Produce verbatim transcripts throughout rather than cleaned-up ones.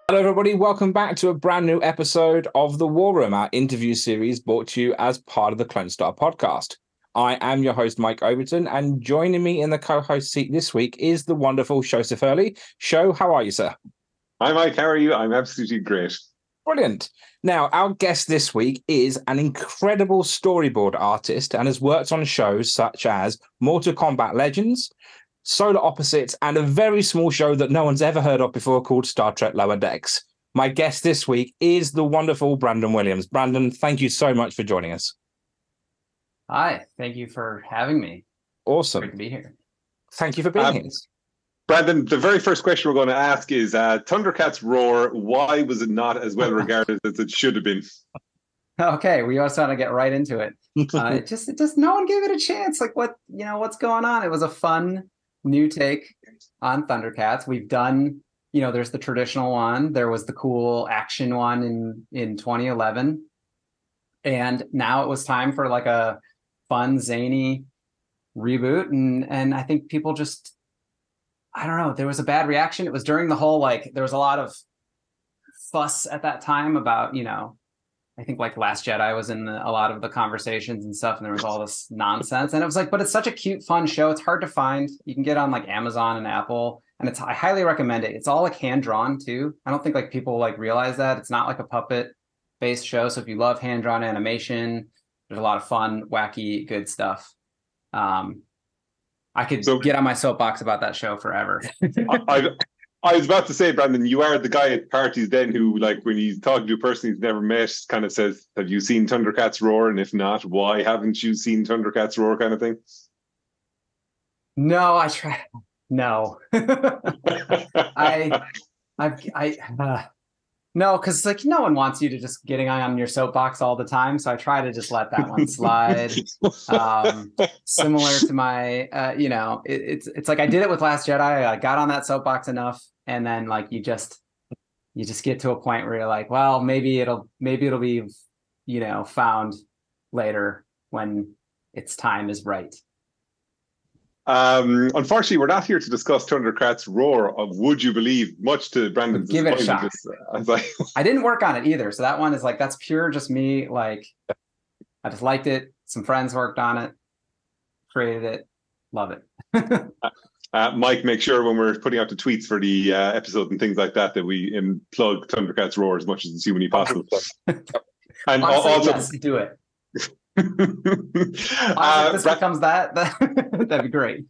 Hello, everybody. Welcome back to a brand new episode of The War Room, our interview series brought to you as part of the Clone Star podcast. I am your host, Mike Overton, and joining me in the co-host seat this week is the wonderful Joseph Hurley. Sho, how are you, sir? Hi, Mike. How are you? I'm absolutely great. Brilliant. Now, our guest this week is an incredible storyboard artist and has worked on shows such as Mortal Kombat Legends, Solar Opposites, and a very small show that no one's ever heard of before called Star Trek Lower Decks. My guest this week is the wonderful Brandon Williams. Brandon, thank you so much for joining us. Hi, thank you for having me. Awesome. Great to be here. Thank you for being um, here. Brandon, the very first question we're going to ask is uh, Thundercats Roar, why was it not as well regarded as it should have been? Okay, we also want to get right into it. Uh, it just, it just, no one gave it a chance. Like, what, you know, what's going on? It was a fun new take on Thundercats. We've done, you know, there's the traditional one. There was the cool action one in, in twenty eleven. And now it was time for like a fun, zany reboot. And, and I think people just, I don't know, there was a bad reaction. It was during the whole, like, there was a lot of fuss at that time about, you know, I think like Last Jedi was in the, a lot of the conversations and stuff, and there was all this nonsense. And it was like, but it's such a cute, fun show. It's hard to find. You can get on like Amazon and Apple, and it's I highly recommend it. It's all like hand drawn too. I don't think like people like realize that it's not like a puppet based show. So if you love hand drawn animation, there's a lot of fun, wacky, good stuff. Um, I could so, get on my soapbox about that show forever. I, I was about to say, Brandon, you are the guy at parties then who, like, when he's talking to a person he's never met, kind of says, have you seen Thundercats Roar? And if not, why haven't you seen Thundercats Roar, kind of thing? No, I try. No. I, I've, I, uh, no, because like no one wants you to just getting on your soapbox all the time. So I try to just let that one slide. um, similar to my, uh, you know, it, it's it's like I did it with Last Jedi. I got on that soapbox enough, and then like you just you just get to a point where you're like, well, maybe it'll maybe it'll be, you know, found later when its time is right. Um, unfortunately, we're not here to discuss Thundercats Roar of Would You Believe, much to Brandon's Give it a shot. Just, uh, I, was like... I didn't work on it either. So that one is like, that's pure just me. Like, I just liked it. Some friends worked on it, created it. Love it. uh, Mike, make sure when we're putting out the tweets for the uh, episode and things like that, that we um, plug Thundercats Roar as much as humanly possible. and Honestly, also, yes, do it. uh, if this Bra- becomes that, that that'd be great.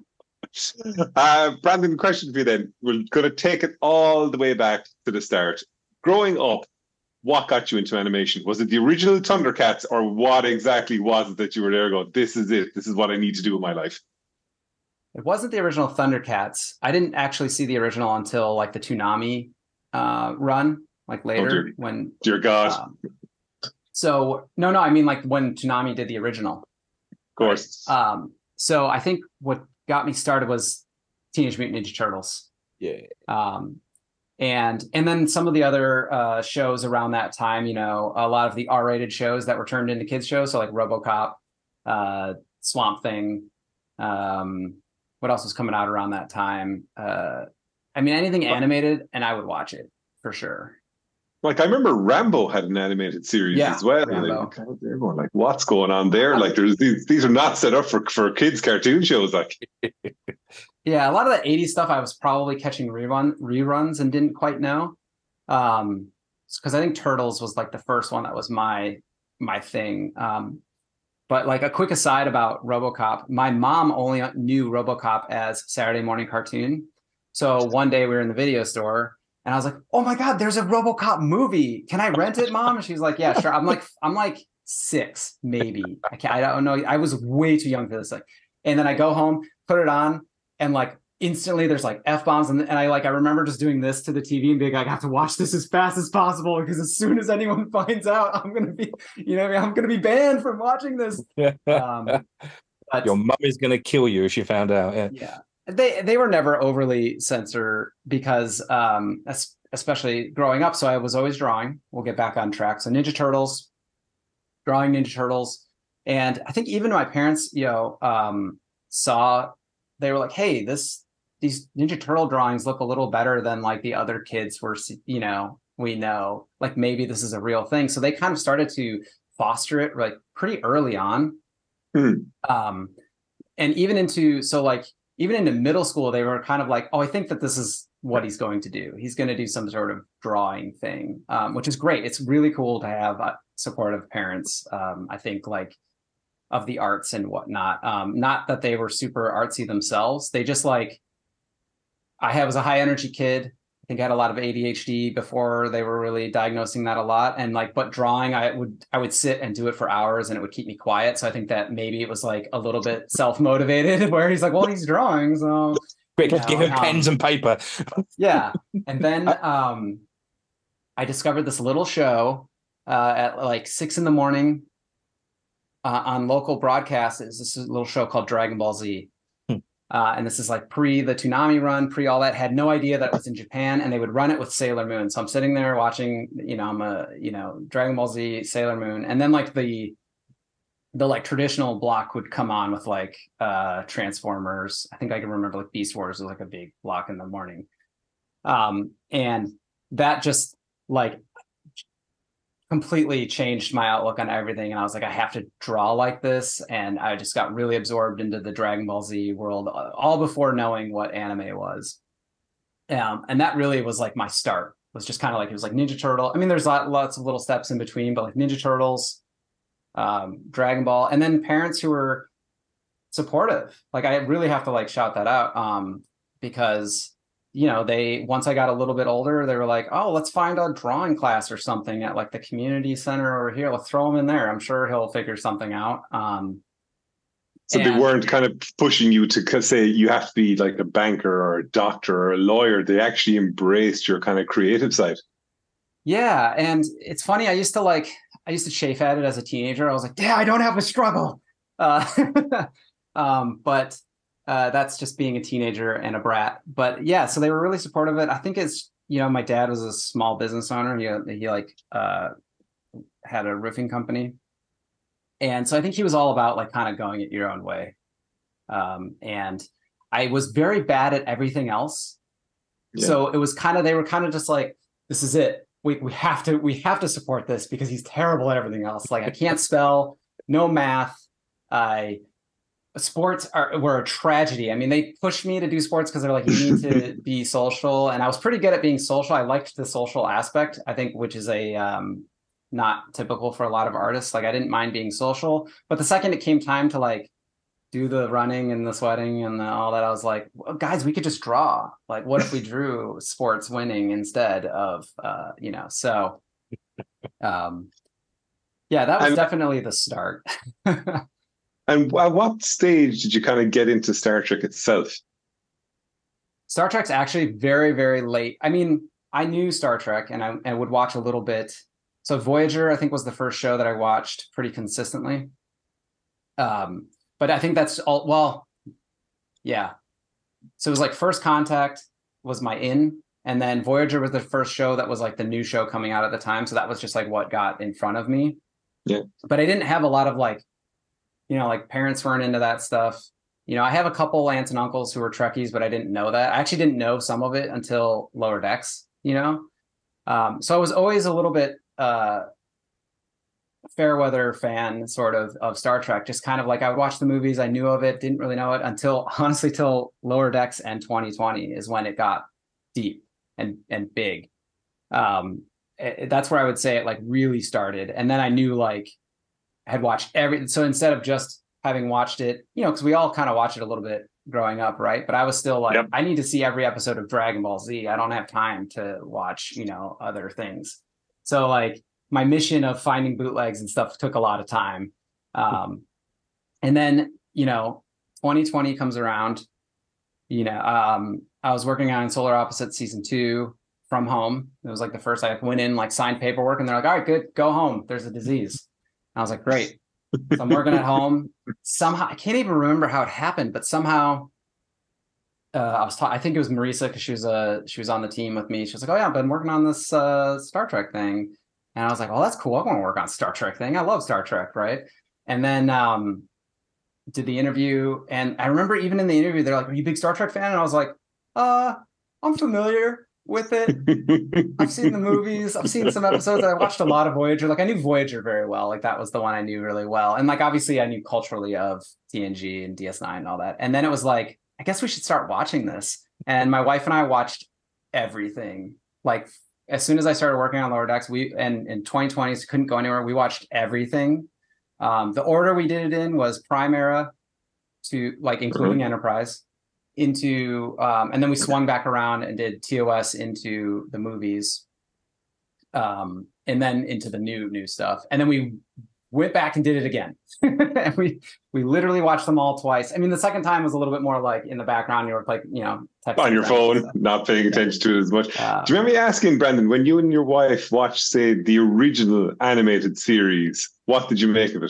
uh, Brandon, question for you then. We're going to take it all the way back to the start. Growing up, what got you into animation? Was it the original Thundercats, or what exactly was it that you were there going, this is it, this is what I need to do with my life? It wasn't the original Thundercats. I didn't actually see the original until like the Toonami uh, run, like later. Oh, dear, when dear God. Um, So no, no, I mean like when Toonami did the original. Of course. Right? Um, so I think what got me started was Teenage Mutant Ninja Turtles. Yeah. Um, and and then some of the other uh, shows around that time, you know, a lot of the R-rated shows that were turned into kids shows. So like RoboCop, uh, Swamp Thing. Um, what else was coming out around that time? Uh, I mean, anything animated, and I would watch it for sure. Like, I remember Rambo had an animated series yeah, as well. Like, everyone, like, what's going on there? Like, there's these, these are not set up for, for kids' cartoon shows. Like, yeah, a lot of the eighties stuff I was probably catching rerun reruns and didn't quite know. Um, because I think Turtles was like the first one that was my my thing. Um, but like a quick aside about RoboCop, my mom only knew RoboCop as Saturday morning cartoon. So one day we were in the video store. And I was like, "Oh my God, there's a RoboCop movie. Can I rent it, Mom?" And she was like, "Yeah, sure." I'm like, I'm like six, maybe. I can't. I don't know. I was way too young for this. Like, and then I go home, put it on, and like instantly, there's like f bombs, and, and I like I remember just doing this to the T V and being like, "I have to watch this as fast as possible because as soon as anyone finds out, I'm gonna be, you know, I'm gonna be banned from watching this." Um, but, Your mum is gonna kill you if she found out. Yeah. Yeah. They they were never overly censored because um, especially growing up. So I was always drawing. We'll get back on track. So Ninja Turtles, drawing Ninja Turtles. And I think even my parents, you know, um, saw, they were like, hey, this these Ninja Turtle drawings look a little better than like the other kids were, you know, we know, like maybe this is a real thing. So they kind of started to foster it like pretty early on. Mm. Um, and even into, so like, even into middle school, they were kind of like, oh, I think that this is what he's going to do. He's going to do some sort of drawing thing, um, which is great. It's really cool to have uh, supportive parents. Um, I think like of the arts and whatnot. Um, not that they were super artsy themselves. They just like, I had, was a high energy kid. I think I had a lot of A D H D before they were really diagnosing that a lot. And like, but drawing, I would, I would sit and do it for hours and it would keep me quiet. So I think that maybe it was like a little bit self-motivated where he's like, well, he's drawing. So Quick, you know, give him um, pens and paper. yeah. And then um, I discovered this little show uh, at like six in the morning uh, on local broadcasts. It's this little show called Dragon Ball Z. Uh, and this is like pre the Toonami run, pre all that. Had no idea that it was in Japan, and they would run it with Sailor Moon. So I'm sitting there watching, you know, I'm a, you know, Dragon Ball Z, Sailor Moon, and then like the the like traditional block would come on with like uh Transformers. I think I can remember like Beast Wars was like a big block in the morning. Um, and that just like completely changed my outlook on everything. And I was like, I have to draw like this. And I just got really absorbed into the Dragon Ball Z world, all before knowing what anime was. Um, and that really was like my start. It was just kind of like, it was like Ninja Turtle. I mean, there's lots of little steps in between, but like Ninja Turtles, um, Dragon Ball, and then parents who were supportive. Like I really have to like shout that out um, because you know, they, once I got a little bit older, they were like, oh, let's find a drawing class or something at like the community center over here. Let's throw him in there. I'm sure he'll figure something out. Um, so and, they weren't kind of pushing you to say you have to be like a banker or a doctor or a lawyer. They actually embraced your kind of creative side. Yeah. And it's funny. I used to like, I used to chafe at it as a teenager. I was like, yeah, I don't have a struggle. Uh, um, but Uh, that's just being a teenager and a brat. But yeah, so they were really supportive of it. I think it's, you know, my dad was a small business owner. He, he like uh, had a roofing company. And so I think he was all about like kind of going it your own way. Um, and I was very bad at everything else. Yeah. So it was kind of, they were kind of just like, this is it. We we have to, we have to support this because he's terrible at everything else. Like I can't spell, no math. I, sports are were a tragedy. I mean, they pushed me to do sports because they're like, you need to be social. And I was pretty good at being social. I liked the social aspect, I think, which is a um, not typical for a lot of artists. Like I didn't mind being social, but the second it came time to like do the running and the sweating and the, all that, I was like, well, guys, we could just draw. Like, what if we drew sports winning instead of, uh, you know, so um, yeah, that was and- definitely the start. And at what stage did you kind of get into Star Trek itself? Star Trek's actually very, very late. I mean, I knew Star Trek and I, and I would watch a little bit. So Voyager, I think, was the first show that I watched pretty consistently. Um, but I think that's all, well, yeah. So it was like First Contact was my in, and then Voyager was the first show that was like the new show coming out at the time. So that was just like what got in front of me. Yeah. But I didn't have a lot of like, you know, like parents weren't into that stuff. You know, I have a couple aunts and uncles who were Trekkies, but I didn't know that. I actually didn't know some of it until Lower Decks, you know? Um, so I was always a little bit uh, fair weather fan sort of of Star Trek, just kind of like I would watch the movies. I knew of it, didn't really know it until honestly, till Lower Decks and twenty twenty is when it got deep and, and big. Um, it, that's where I would say it like really started. And then I knew like, had watched every, so instead of just having watched it, you know, because we all kind of watch it a little bit growing up, right? But I was still like, yep. I need to see every episode of Dragon Ball Z. I don't have time to watch, you know, other things. So like my mission of finding bootlegs and stuff took a lot of time. Um, and then, you know, twenty twenty comes around, you know, um, I was working on Solar Opposites season two from home. It was like the first, I went in, like signed paperwork and they're like, all right, good, go home. There's a disease. I was like, great. So I'm working at home. Somehow, I can't even remember how it happened, but somehow uh, I was ta- I think it was Marisa because she was uh, she was on the team with me. She was like, oh yeah, I've been working on this uh, Star Trek thing. And I was like, well, that's cool. I want to work on Star Trek thing. I love Star Trek, right? And then um, did the interview. And I remember even in the interview, they're like, are you a big Star Trek fan? And I was like, uh, I'm familiar with it. I've seen the movies. I've seen some episodes. I watched a lot of Voyager. Like I knew Voyager very well. Like that was the one I knew really well. And like obviously I knew culturally of T N G and D S nine and all that. And then it was like, I guess we should start watching this. And my wife and I watched everything. Like as soon as I started working on Lower Decks, we and in twenty twenty couldn't go anywhere. We watched everything. Um, the order we did it in was Prime Era to like including mm-hmm. Enterprise. Into um and then we swung back around and did T O S into the movies um and then into the new new stuff, and then we went back and did it again. And we we literally watched them all twice. I mean, the second time was a little bit more like in the background, you were like, you know, on your phone, not paying attention to it as much. Uh, do you remember me asking, Brandon, when you and your wife watched, say, the original animated series, what did you make of it?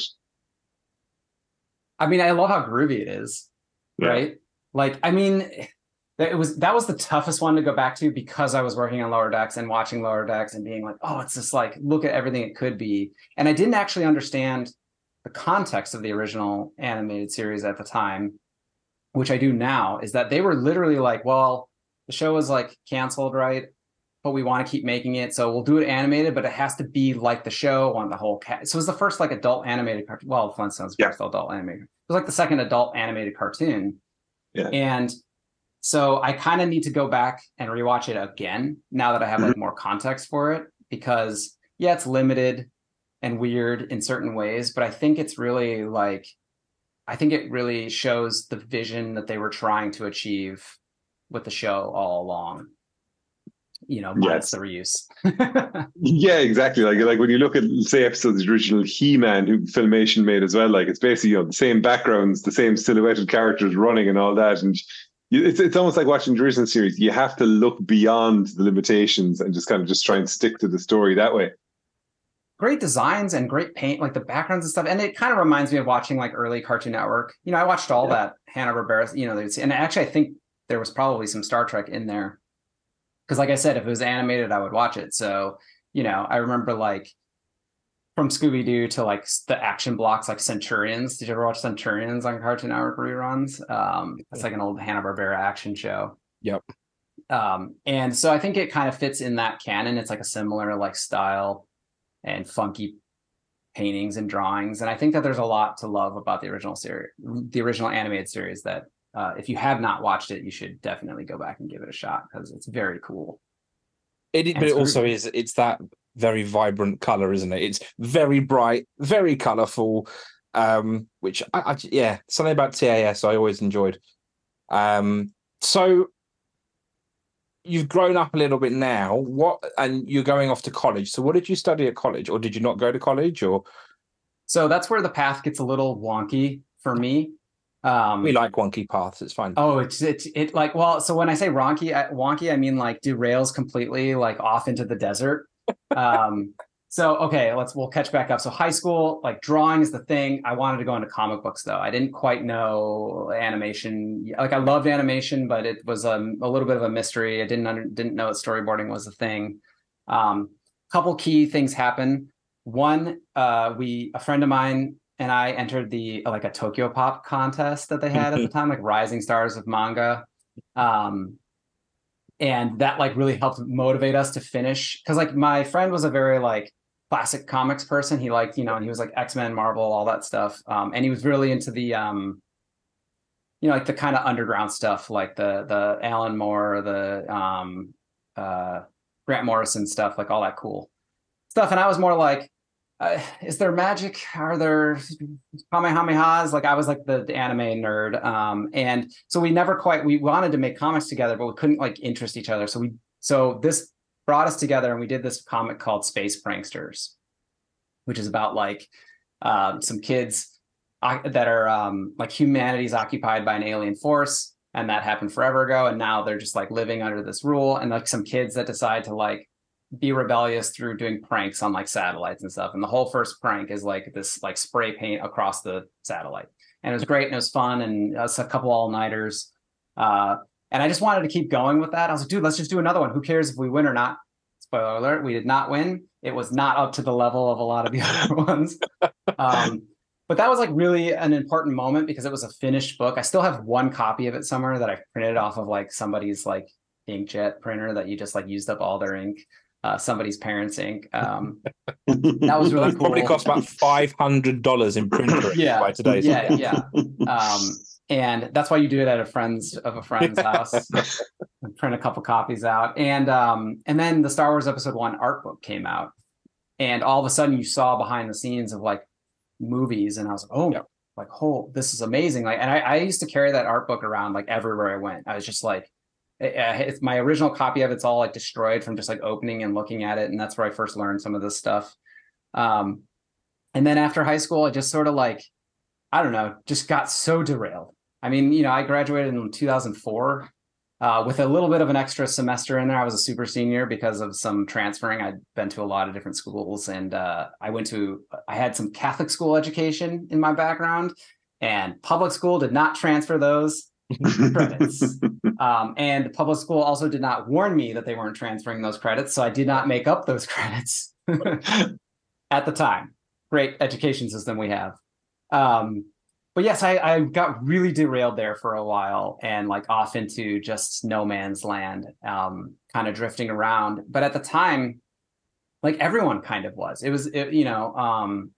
I mean, I love how groovy it is, yeah. Right? Like, I mean, it was that was the toughest one to go back to because I was working on Lower Decks and watching Lower Decks and being like, oh, it's just like, look at everything it could be. And I didn't actually understand the context of the original animated series at the time, which I do now, is that they were literally like, well, the show was like canceled, right? But we want to keep making it. So we'll do it animated, but it has to be like the show on the whole cat. So it was the first like adult animated cartoon. Well, Flintstones, yeah. First adult animated. It was like the second adult animated cartoon. Yeah. And so I kind of need to go back and rewatch it again now that I have like more context for it, because yeah, it's limited and weird in certain ways, but I think it's really like, I think it really shows the vision that they were trying to achieve with the show all along. You know, minus yes. the reuse. Yeah, exactly. Like, like when you look at, say, episodes of the original He-Man, who Filmation made as well, like it's basically, you know, the same backgrounds, the same silhouetted characters running and all that. And it's it's almost like watching the original series. You have to look beyond the limitations and just kind of just try and stick to the story that way. Great designs and great paint, like the backgrounds and stuff. And it kind of reminds me of watching like early Cartoon Network. You know, I watched all yeah. that Hanna-Barbera, you know, and actually I think there was probably some Star Trek in there. Because like I said, if it was animated, I would watch it. So, you know, I remember like from Scooby-Doo to like the action blocks, like Centurions. Did you ever watch Centurions on Cartoon Network reruns? Um, it's like an old Hanna-Barbera action show. Yep. Um, and so I think it kind of fits in that canon. It's like a similar like style and funky paintings and drawings. And I think that there's a lot to love about the original series, the original animated series that Uh, if you have not watched it, you should definitely go back and give it a shot because it's very cool. It, but it also is, it's that very vibrant color, isn't it? It's very bright, very colorful, um, which, I, I, yeah, something about T A S I always enjoyed. Um, so you've grown up a little bit now, what, and you're going off to college. So what did you study at college, or did you not go to college? Or So that's where the path gets a little wonky for me. Um, we like wonky paths. It's fine. Oh, it's it's it like well. So when I say wonky, I, wonky, I mean like derails completely, like off into the desert. Um, so okay, let's we'll catch back up. So high school, like drawing is the thing. I wanted to go into comic books though. I didn't quite know animation. Like I loved animation, but it was a, a little bit of a mystery. I didn't under, didn't know that storyboarding was a thing. Um, couple key things happen. One, uh, we a friend of mine and I entered the like a Tokyo Pop contest that they had at the time, like Rising Stars of Manga. Um, and that like really helped motivate us to finish. Cause like my friend was a very like classic comics person. He liked, you know, and he was like X-Men, Marvel, all that stuff. Um, and he was really into the, um, you know, like the kind of underground stuff, like the, the Alan Moore, the um, uh, Grant Morrison stuff, like all that cool stuff. And I was more like, Uh, is there magic? Are there kamehamehas? Like I was like the, the anime nerd. Um, and so we never quite, we wanted to make comics together, but we couldn't like interest each other. So we, so this brought us together and we did this comic called Space Pranksters, which is about like um, some kids uh, that are um, like humanity's occupied by an alien force. And that happened forever ago. And now they're just like living under this rule. And like some kids that decide to like be rebellious through doing pranks on like satellites and stuff. And the whole first prank is like this like spray paint across the satellite. And it was great and it was fun and us a couple all-nighters. Uh, and I just wanted to keep going with that. I was like, dude, let's just do another one. Who cares if we win or not? Spoiler alert, we did not win. It was not up to the level of a lot of the other ones. Um, but that was like really an important moment because it was a finished book. I still have one copy of it somewhere that I printed off of like somebody's like inkjet printer that you just like used up all their ink, uh, somebody's parents' ink. Um, that was really cool. Probably cost about five hundred dollars in printer yeah, by today's. Yeah, yeah. Um, and that's why you do it at a friend's of a friend's house. And print a couple copies out, and um, and then the Star Wars Episode One art book came out, and all of a sudden you saw behind the scenes of like movies, and I was like, oh, yeah. like, oh, this is amazing. Like, and I, I used to carry that art book around like everywhere I went. I was just like, it, it's my original copy of it's all like destroyed from just like opening and looking at it, and that's where I first learned some of this stuff. Um, and then after high school, I just sort of like, I don't know, just got so derailed. I mean, you know, I graduated in two thousand four uh, with a little bit of an extra semester in there. I was a super senior because of some transferring. I'd been to a lot of different schools, and uh, I went to, I had some Catholic school education in my background, and public school did not transfer those credits. Um, and the public school also did not warn me that they weren't transferring those credits. So I did not make up those credits at the time. Great education system we have. Um, But yes, I, I got really derailed there for a while and like off into just no man's land, um, kind of drifting around. But at the time, like everyone kind of was. It was, it, you know, um,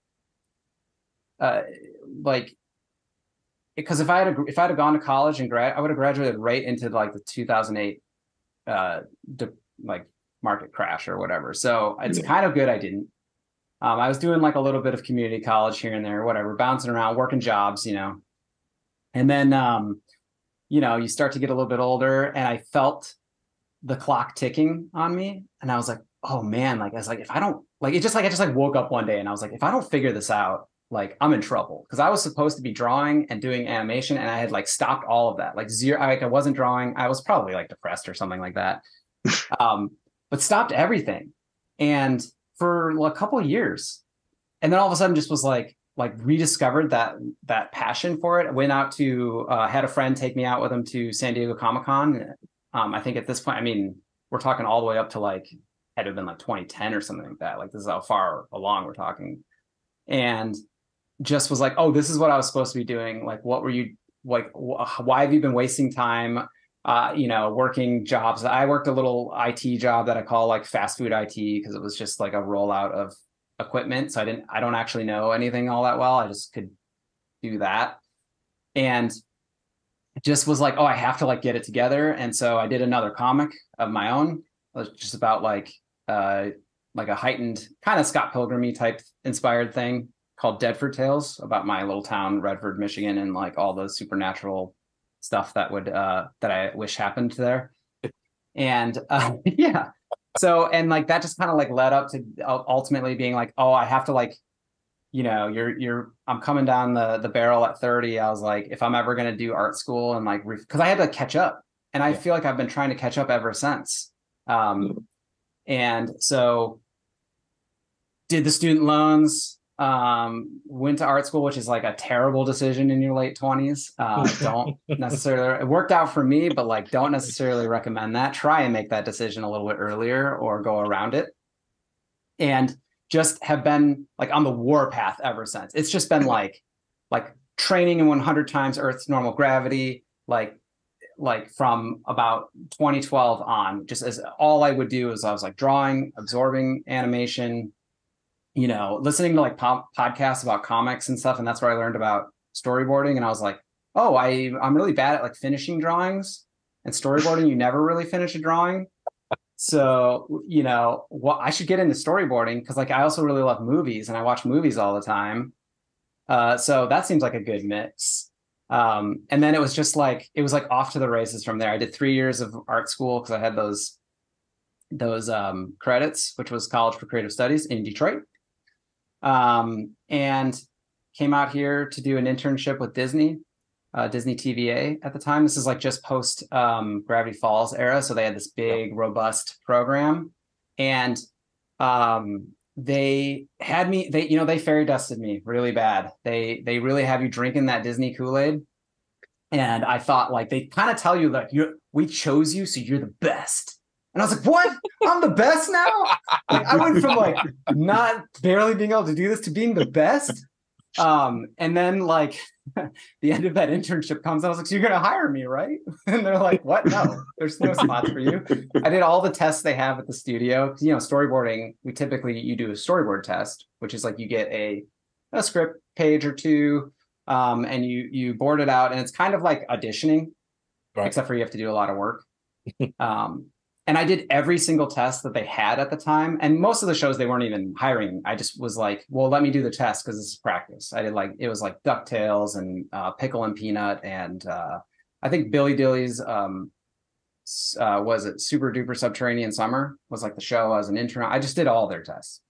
uh, like because if I had if I had gone to college and grad, I would have graduated right into like the two thousand eight uh, de- like market crash or whatever. So it's yeah. kind of good I didn't. Um, I was doing like a little bit of community college here and there, whatever, bouncing around, working jobs, you know. And then, um, you know, you start to get a little bit older, and I felt the clock ticking on me. And I was like, oh man, like I was like, if I don't like it, just like I just like woke up one day and I was like, if I don't figure this out, like I'm in trouble. Because I was supposed to be drawing and doing animation, and I had like stopped all of that, like zero. Like I wasn't drawing. I was probably like depressed or something like that, um, but stopped everything. And for a couple of years, and then all of a sudden just was like like rediscovered that that passion for it. I went out to uh had a friend take me out with him to San Diego Comic-Con. um I think at this point, I mean, we're talking all the way up to like had to have been like twenty ten or something like that. Like this is how far along we're talking. And just was like, oh, this is what I was supposed to be doing. Like, what were you like wh- why have you been wasting time Uh, you know, working jobs? I worked a little I T job that I call like fast food I T because it was just like a rollout of equipment. So I didn't, I don't actually know anything all that well. I just could do that. And just was like, oh, I have to like get it together. And so I did another comic of my own. It was just about like, uh, like a heightened kind of Scott Pilgrim-y type inspired thing called Deadford Tales, about my little town, Redford, Michigan, and like all the supernatural stuff that would uh that I wish happened there. And uh yeah so and like that just kind of like led up to ultimately being like, oh, I have to like, you know, you're you're I'm coming down the the barrel at thirty. I was like, if I'm ever going to do art school and like because I had to catch up, and I yeah. feel like I've been trying to catch up ever since. Um and so did the student loans, um went to art school, which is like a terrible decision in your late twenties. Uh don't necessarily, it worked out for me, but like don't necessarily recommend that. Try and make that decision a little bit earlier or go around it. And just have been like on the war path ever since. It's just been like like training in one hundred times Earth's normal gravity, like like from about twenty twelve on. Just as all I would do is I was like drawing, absorbing animation, you know, listening to like po- podcasts about comics and stuff. And that's where I learned about storyboarding. And I was like, oh, I, I'm really bad at like finishing drawings, and storyboarding, you never really finish a drawing. So, you know, what I should get into storyboarding, because like I also really love movies and I watch movies all the time. Uh, so that seems like a good mix. Um, and then it was just like, it was like off to the races from there. I did three years of art school because I had those, those um, credits, which was College for Creative Studies in Detroit. Um, and came out here to do an internship with Disney, uh, Disney T V A at the time. This is like just post um, Gravity Falls era. So they had this big, robust program, and um, they had me, they, you know, they fairy dusted me really bad. They, they really have you drinking that Disney Kool-Aid. And I thought like, they kind of tell you like, you're, we chose you, so you're the best. And I was like, what? I'm the best now? Like, I went from like not barely being able to do this to being the best. Um, and then like the end of that internship comes, I was like, so you're gonna hire me, right? And they're like, what? No, there's no spots for you. I did all the tests they have at the studio. You know, storyboarding, we typically you do a storyboard test, which is like you get a, a script page or two, um, and you you board it out, and it's kind of like auditioning, right. Except for you have to do a lot of work. um, And I did every single test that they had at the time. And most of the shows, they weren't even hiring. I just was like, well, let me do the test because this is practice. I did like, it was like DuckTales and uh, Pickle and Peanut. And uh, I think Billy Dilly's, um, uh, was it Super Duper Subterranean Summer was like the show as an intern. I just did all their tests.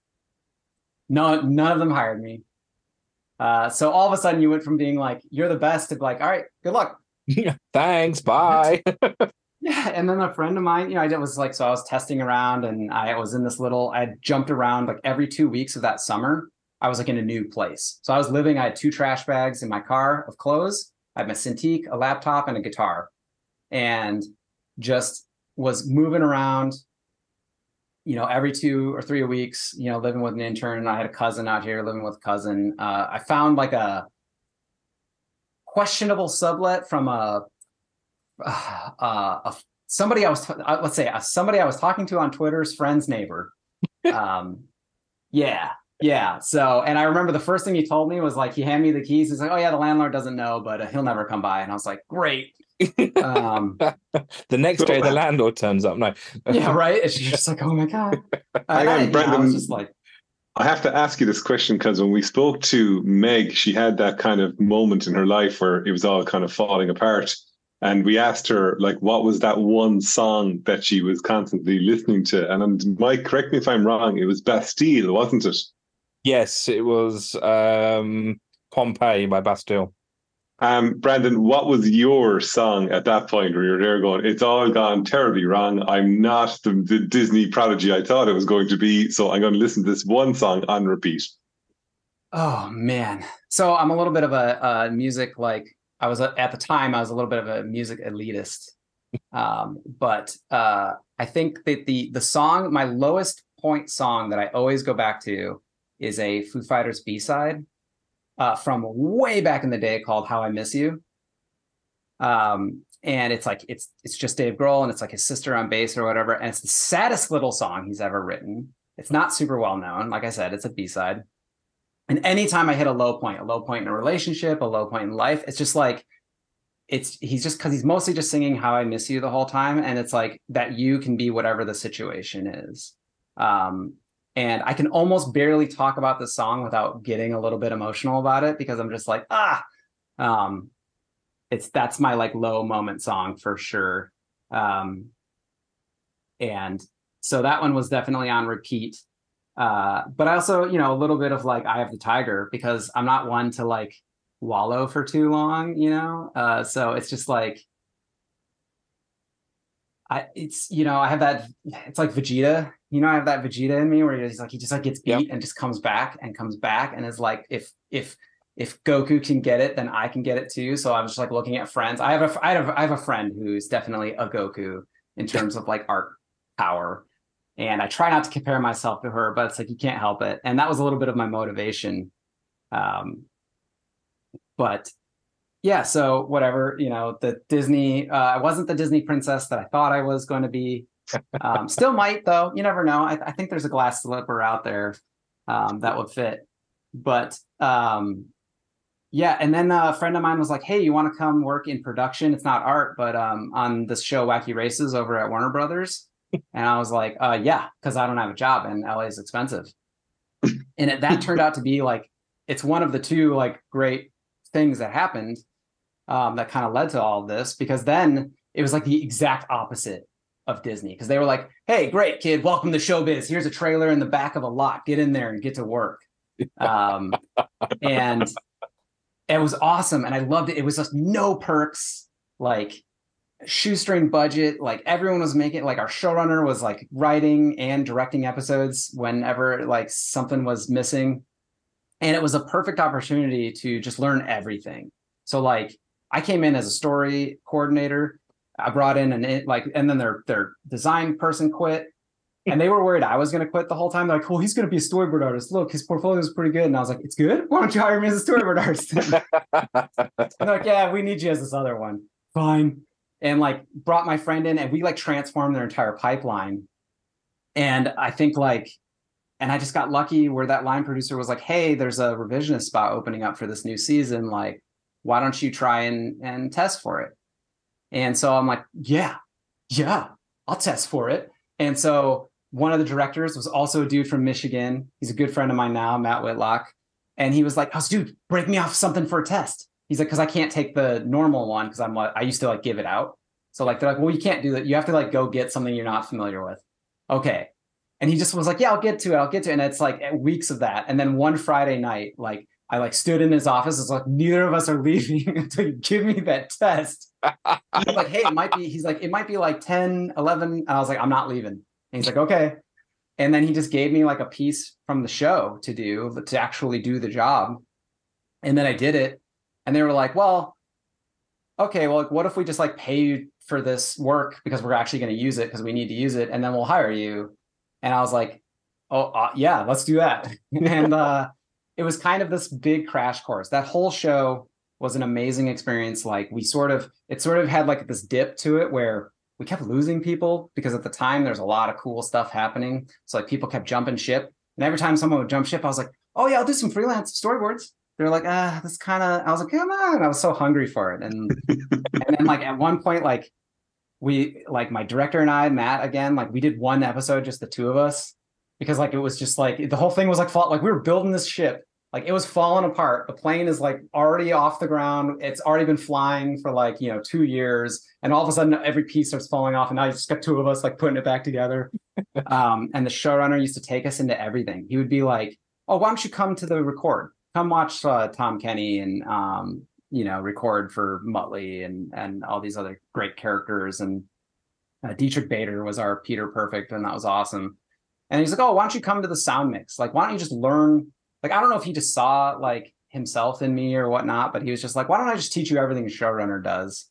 No, none of them hired me. Uh, so all of a sudden you went from being like, you're the best to like, all right, good luck. Thanks, bye. Yeah, and then a friend of mine, you know, I was like, so I was testing around, and I was in this little, I jumped around like every two weeks of that summer. I was like in a new place. So I was living, I had two trash bags in my car of clothes. I had my Cintiq, a laptop, and a guitar, and just was moving around, you know, every two or three weeks, you know, living with an intern. I had a cousin out here living with a cousin. Uh, I found like a questionable sublet from a, Uh, uh, somebody I was, uh, let's say, uh, somebody I was talking to on Twitter's friend's neighbor. Um, yeah, yeah. So, and I remember the first thing he told me was like, he handed me the keys. He's like, oh yeah, the landlord doesn't know, but uh, he'll never come by. And I was like, great. Um, the next day, the landlord turns up. No. Yeah, right. It's just like, oh my God. Hang uh, on, Brendan. I was just like, I have to ask you this question because when we spoke to Meg, she had that kind of moment in her life where it was all kind of falling apart. And we asked her, like, what was that one song that she was constantly listening to? And um, Mike, correct me if I'm wrong, it was Bastille, wasn't it? Yes, it was um, Pompeii by Bastille. Um, Brandon, what was your song at that point where you're there going, it's all gone terribly wrong. I'm not the, the Disney prodigy I thought it was going to be, so I'm going to listen to this one song on repeat. Oh, man. So I'm a little bit of a, a music, like, I was at the time, I was a little bit of a music elitist. Um, but uh, I think that the the song, my lowest point song that I always go back to is a Foo Fighters B-side uh, from way back in the day called How I Miss You. Um, and it's like, it's it's just Dave Grohl, and it's like his sister on bass or whatever. And it's the saddest little song he's ever written. It's not super well known. Like I said, it's a B-side. And anytime I hit a low point, a low point in a relationship, a low point in life, it's just like, it's, he's just, cause he's mostly just singing How I Miss You the whole time. And it's like that you can be whatever the situation is. Um, and I can almost barely talk about this song without getting a little bit emotional about it, because I'm just like, ah, um, it's, that's my like low moment song for sure. Um, and so that one was definitely on repeat. Uh, but I also, you know, a little bit of like Eye of the Tiger, because I'm not one to like wallow for too long, you know? Uh, so it's just like, I, it's, you know, I have that, it's like Vegeta, you know, I have that Vegeta in me where he's like, he just like gets beat yep. and just comes back and comes back and is like, if, if, if Goku can get it, then I can get it too. So I was just like looking at friends. I have a, I have, I have a friend who's definitely a Goku in terms of like art power. And I try not to compare myself to her, but it's like, you can't help it. And that was a little bit of my motivation. Um, but yeah, so whatever, you know, the Disney, uh, I wasn't the Disney princess that I thought I was going to be. Um, still might though, you never know. I, I think there's a glass slipper out there um, that would fit. But um, yeah, and then a friend of mine was like, hey, you want to come work in production? It's not art, but um, on this show, Wacky Races over at Warner Brothers. And I was like, uh, yeah, because I don't have a job and L A is expensive. And it, that turned out to be like, it's one of the two like great things that happened um, that kind of led to all of this, because then it was like the exact opposite of Disney, because they were like, hey, great kid, welcome to showbiz. Here's a trailer in the back of a lot. Get in there and get to work. Um, and it was awesome. And I loved it. It was just no perks, like shoestring budget. Like everyone was making, like our showrunner was like writing and directing episodes whenever like something was missing. And it was a perfect opportunity to just learn everything. So like I came in as a story coordinator. I brought in an like, and then their their design person quit. And they were worried I was going to quit the whole time. They're like, "Oh, he's going to be a storyboard artist. Look, his portfolio is pretty good." And I was like, "It's good? Why don't you hire me as a storyboard artist?" And they're like, "Yeah, we need you as this other one." Fine. And like brought my friend in, and we like transformed their entire pipeline. And I think like, and I just got lucky where that line producer was like, "Hey, there's a revisionist spot opening up for this new season. Like, why don't you try and and test for it?" And so I'm like, "Yeah, yeah, I'll test for it." And so one of the directors was also a dude from Michigan. He's a good friend of mine now, Matt Whitlock. And he was like, "Oh, dude, break me off something for a test." He's like, "Because I can't take the normal one because I'm like, I used to like give it out." So like, they're like, "Well, you can't do that. You have to like go get something you're not familiar with." Okay. And he just was like, "Yeah, I'll get to it. I'll get to it." And it's like weeks of that. And then one Friday night, like I like stood in his office. It's like, "Neither of us are leaving until you give me that test." I was like, "Hey, it might be," he's like, "It might be like ten, eleven." And I was like, "I'm not leaving." And he's like, "Okay." And then he just gave me like a piece from the show to do, to actually do the job. And then I did it. And they were like, "Well, okay, well, like, what if we just like pay you for this work because we're actually going to use it because we need to use it, and then we'll hire you." And I was like, "Oh, uh, yeah, let's do that." And uh, it was kind of this big crash course. That whole show was an amazing experience. Like we sort of, it sort of had like this dip to it where we kept losing people because at the time there's a lot of cool stuff happening. So like people kept jumping ship. And every time someone would jump ship, I was like, "Oh yeah, I'll do some freelance storyboards." They're like, "Ah, this kind of," I was like, "Come on." I was so hungry for it. And, and then like at one point, like we, like my director and I, Matt, again, like we did one episode, just the two of us, because like, it was just like, the whole thing was like, fall, like we were building this ship. Like it was falling apart. The plane is like already off the ground. It's already been flying for like, you know, two years. And all of a sudden every piece starts falling off. And now you just got two of us like putting it back together. um, and the showrunner used to take us into everything. He would be like, "Oh, why don't you come to the record? Come watch uh, Tom Kenny and, um, you know, record for Muttley and, and all these other great characters." And uh, Dietrich Bader was our Peter Perfect. And that was awesome. And he's like, "Oh, why don't you come to the sound mix? Like, why don't you just learn?" Like, I don't know if he just saw like himself in me or whatnot, but he was just like, "Why don't I just teach you everything a showrunner does?"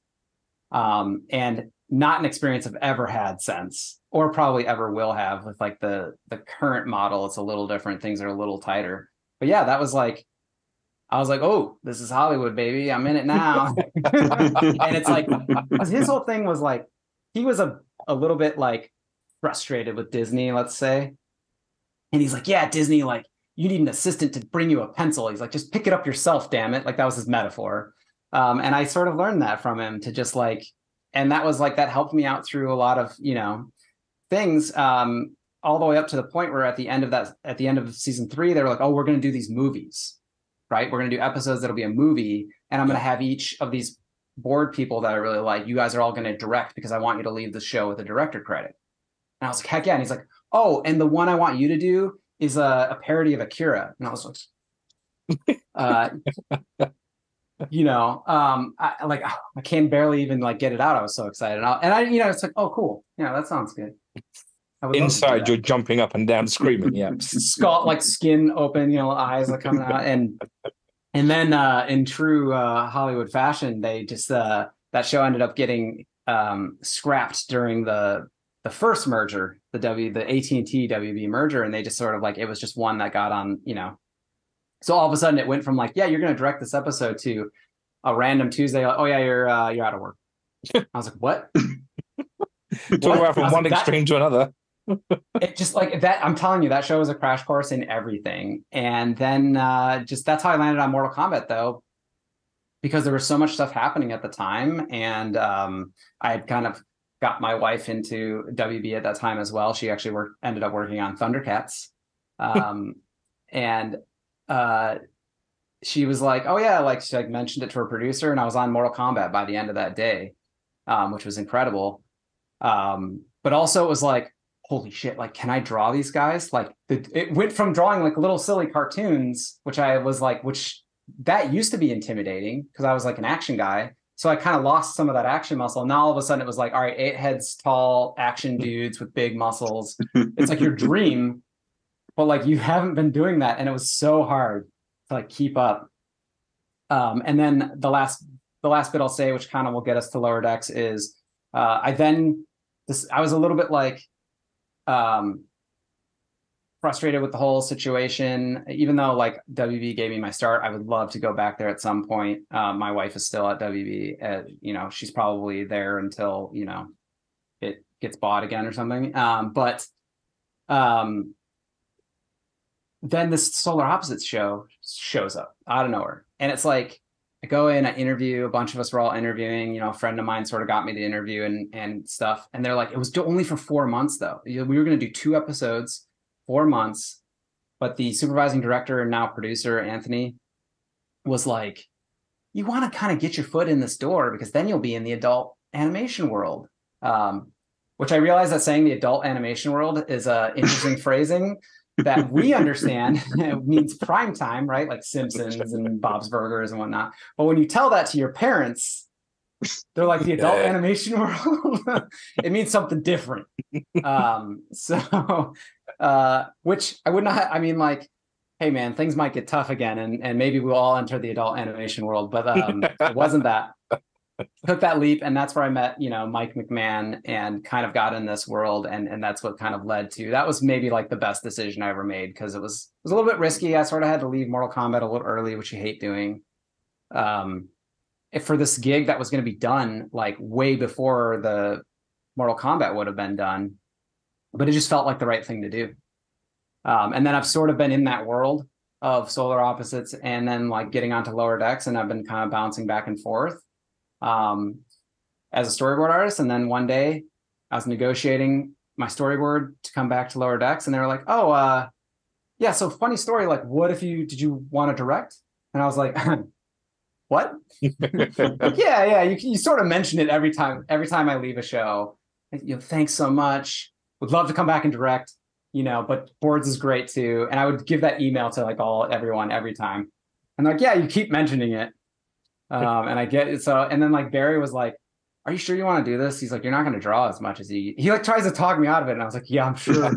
Um, and not an experience I've ever had since, or probably ever will have with like the, the current model. It's a little different. Things are a little tighter, but yeah, that was like, I was like, "Oh, this is Hollywood, baby. I'm in it now." And it's like, his whole thing was like, he was a, a little bit like frustrated with Disney, let's say. And he's like, "Yeah, Disney, like, you need an assistant to bring you a pencil." He's like, "Just pick it up yourself, damn it." Like that was his metaphor. Um, and I sort of learned that from him to just like, and that was like, that helped me out through a lot of, you know, things, um, all the way up to the point where at the end of that, at the end of season three, they were like, "Oh, we're going to do these movies, right? We're going to do episodes that'll be a movie. And I'm going to have each of these board people that I really like, you guys are all going to direct because I want you to leave the show with a director credit." And I was like, "Heck yeah." And he's like, "Oh, and the one I want you to do is a, a parody of Akira." And I was like, uh, you know, um, I like, I can barely even like get it out. I was so excited. And I, and I, you know, it's like, "Oh, cool. Yeah, that sounds good." Inside, you're jumping up and down, screaming. Yeah. Skull, like skin open, you know, eyes like coming out. And, and then uh, in true uh, Hollywood fashion, they just, uh, that show ended up getting um, scrapped during the, the first merger, the W, the A T and T W B merger. And they just sort of like, it was just one that got on, you know, so all of a sudden it went from like, "Yeah, you're going to direct this episode," to a random Tuesday, like, "Oh yeah, you're, uh, you're out of work." I was like, "What?" Talk about from one like, extreme to another. It just like that. I'm telling you, that show was a crash course in everything. And then uh, just, that's how I landed on Mortal Kombat though, because there was so much stuff happening at the time. And um, I had kind of got my wife into W B at that time as well. She actually worked, ended up working on Thundercats. Um, and uh, she was like, "Oh yeah," like she like mentioned it to her producer, and I was on Mortal Kombat by the end of that day, um, which was incredible. Um, but also it was like, holy shit, like, can I draw these guys? Like the, it went from drawing like little silly cartoons, which I was like, which that used to be intimidating because I was like an action guy. So I kind of lost some of that action muscle. Now all of a sudden it was like, all right, eight heads tall action dudes with big muscles. It's like your dream, but like you haven't been doing that. And it was so hard to like keep up. Um, and then the last, the last bit I'll say, which kind of will get us to Lower Decks, is uh, I then, this, I was a little bit like, um, frustrated with the whole situation. Even though like W B gave me my start, I would love to go back there at some point. Um, my wife is still at W B. Uh, you know, she's probably there until, you know, it gets bought again or something. Um, but um, then this Solar Opposites show shows up out of nowhere. And it's like, I go in, I interview, a bunch of us were all interviewing, you know, a friend of mine sort of got me the interview and, and stuff. And they're like, it was only for four months though. We were going to do two episodes, four months. But the supervising director and now producer, Anthony, was like, you want to kind of get your foot in this door because then you'll be in the adult animation world. Um, which I realize that saying the adult animation world is a interesting phrasing that we understand. It means prime time, right? Like Simpsons and Bob's Burgers and whatnot. But when you tell that to your parents, they're like the adult Yeah. animation world. It means something different. Um, so, uh, which I would not, I mean, like, hey man, things might get tough again. And, and maybe we'll all enter the adult animation world, but um, it wasn't that. Took that leap, and that's where I met, you know, Mike McMahon, and kind of got in this world, and and that's what kind of led to, that was maybe like the best decision I ever made, because it was it was a little bit risky. I sort of had to leave Mortal Kombat a little early, which you hate doing. Um, if for this gig that was going to be done like way before the Mortal Kombat would have been done, but it just felt like the right thing to do. Um, and then I've sort of been in that world of Solar Opposites, and then like getting onto Lower Decks, and I've been kind of bouncing back and forth. Um, as a storyboard artist. And then one day I was negotiating my storyboard to come back to Lower Decks, and they were like, oh, uh, yeah, so funny story. Like, what if you, did you want to direct? And I was like, what? Like, yeah, yeah. You, you sort of mention it every time, every time I leave a show. You know, thanks so much. Would love to come back and direct, you know, but boards is great too. And I would give that email to like all, everyone every time. And like, yeah, you keep mentioning it. Um, and I get it. So, and then like Barry was like, are you sure you want to do this? He's like, you're not going to draw as much as he, he like tries to talk me out of it. And I was like, yeah, I'm sure.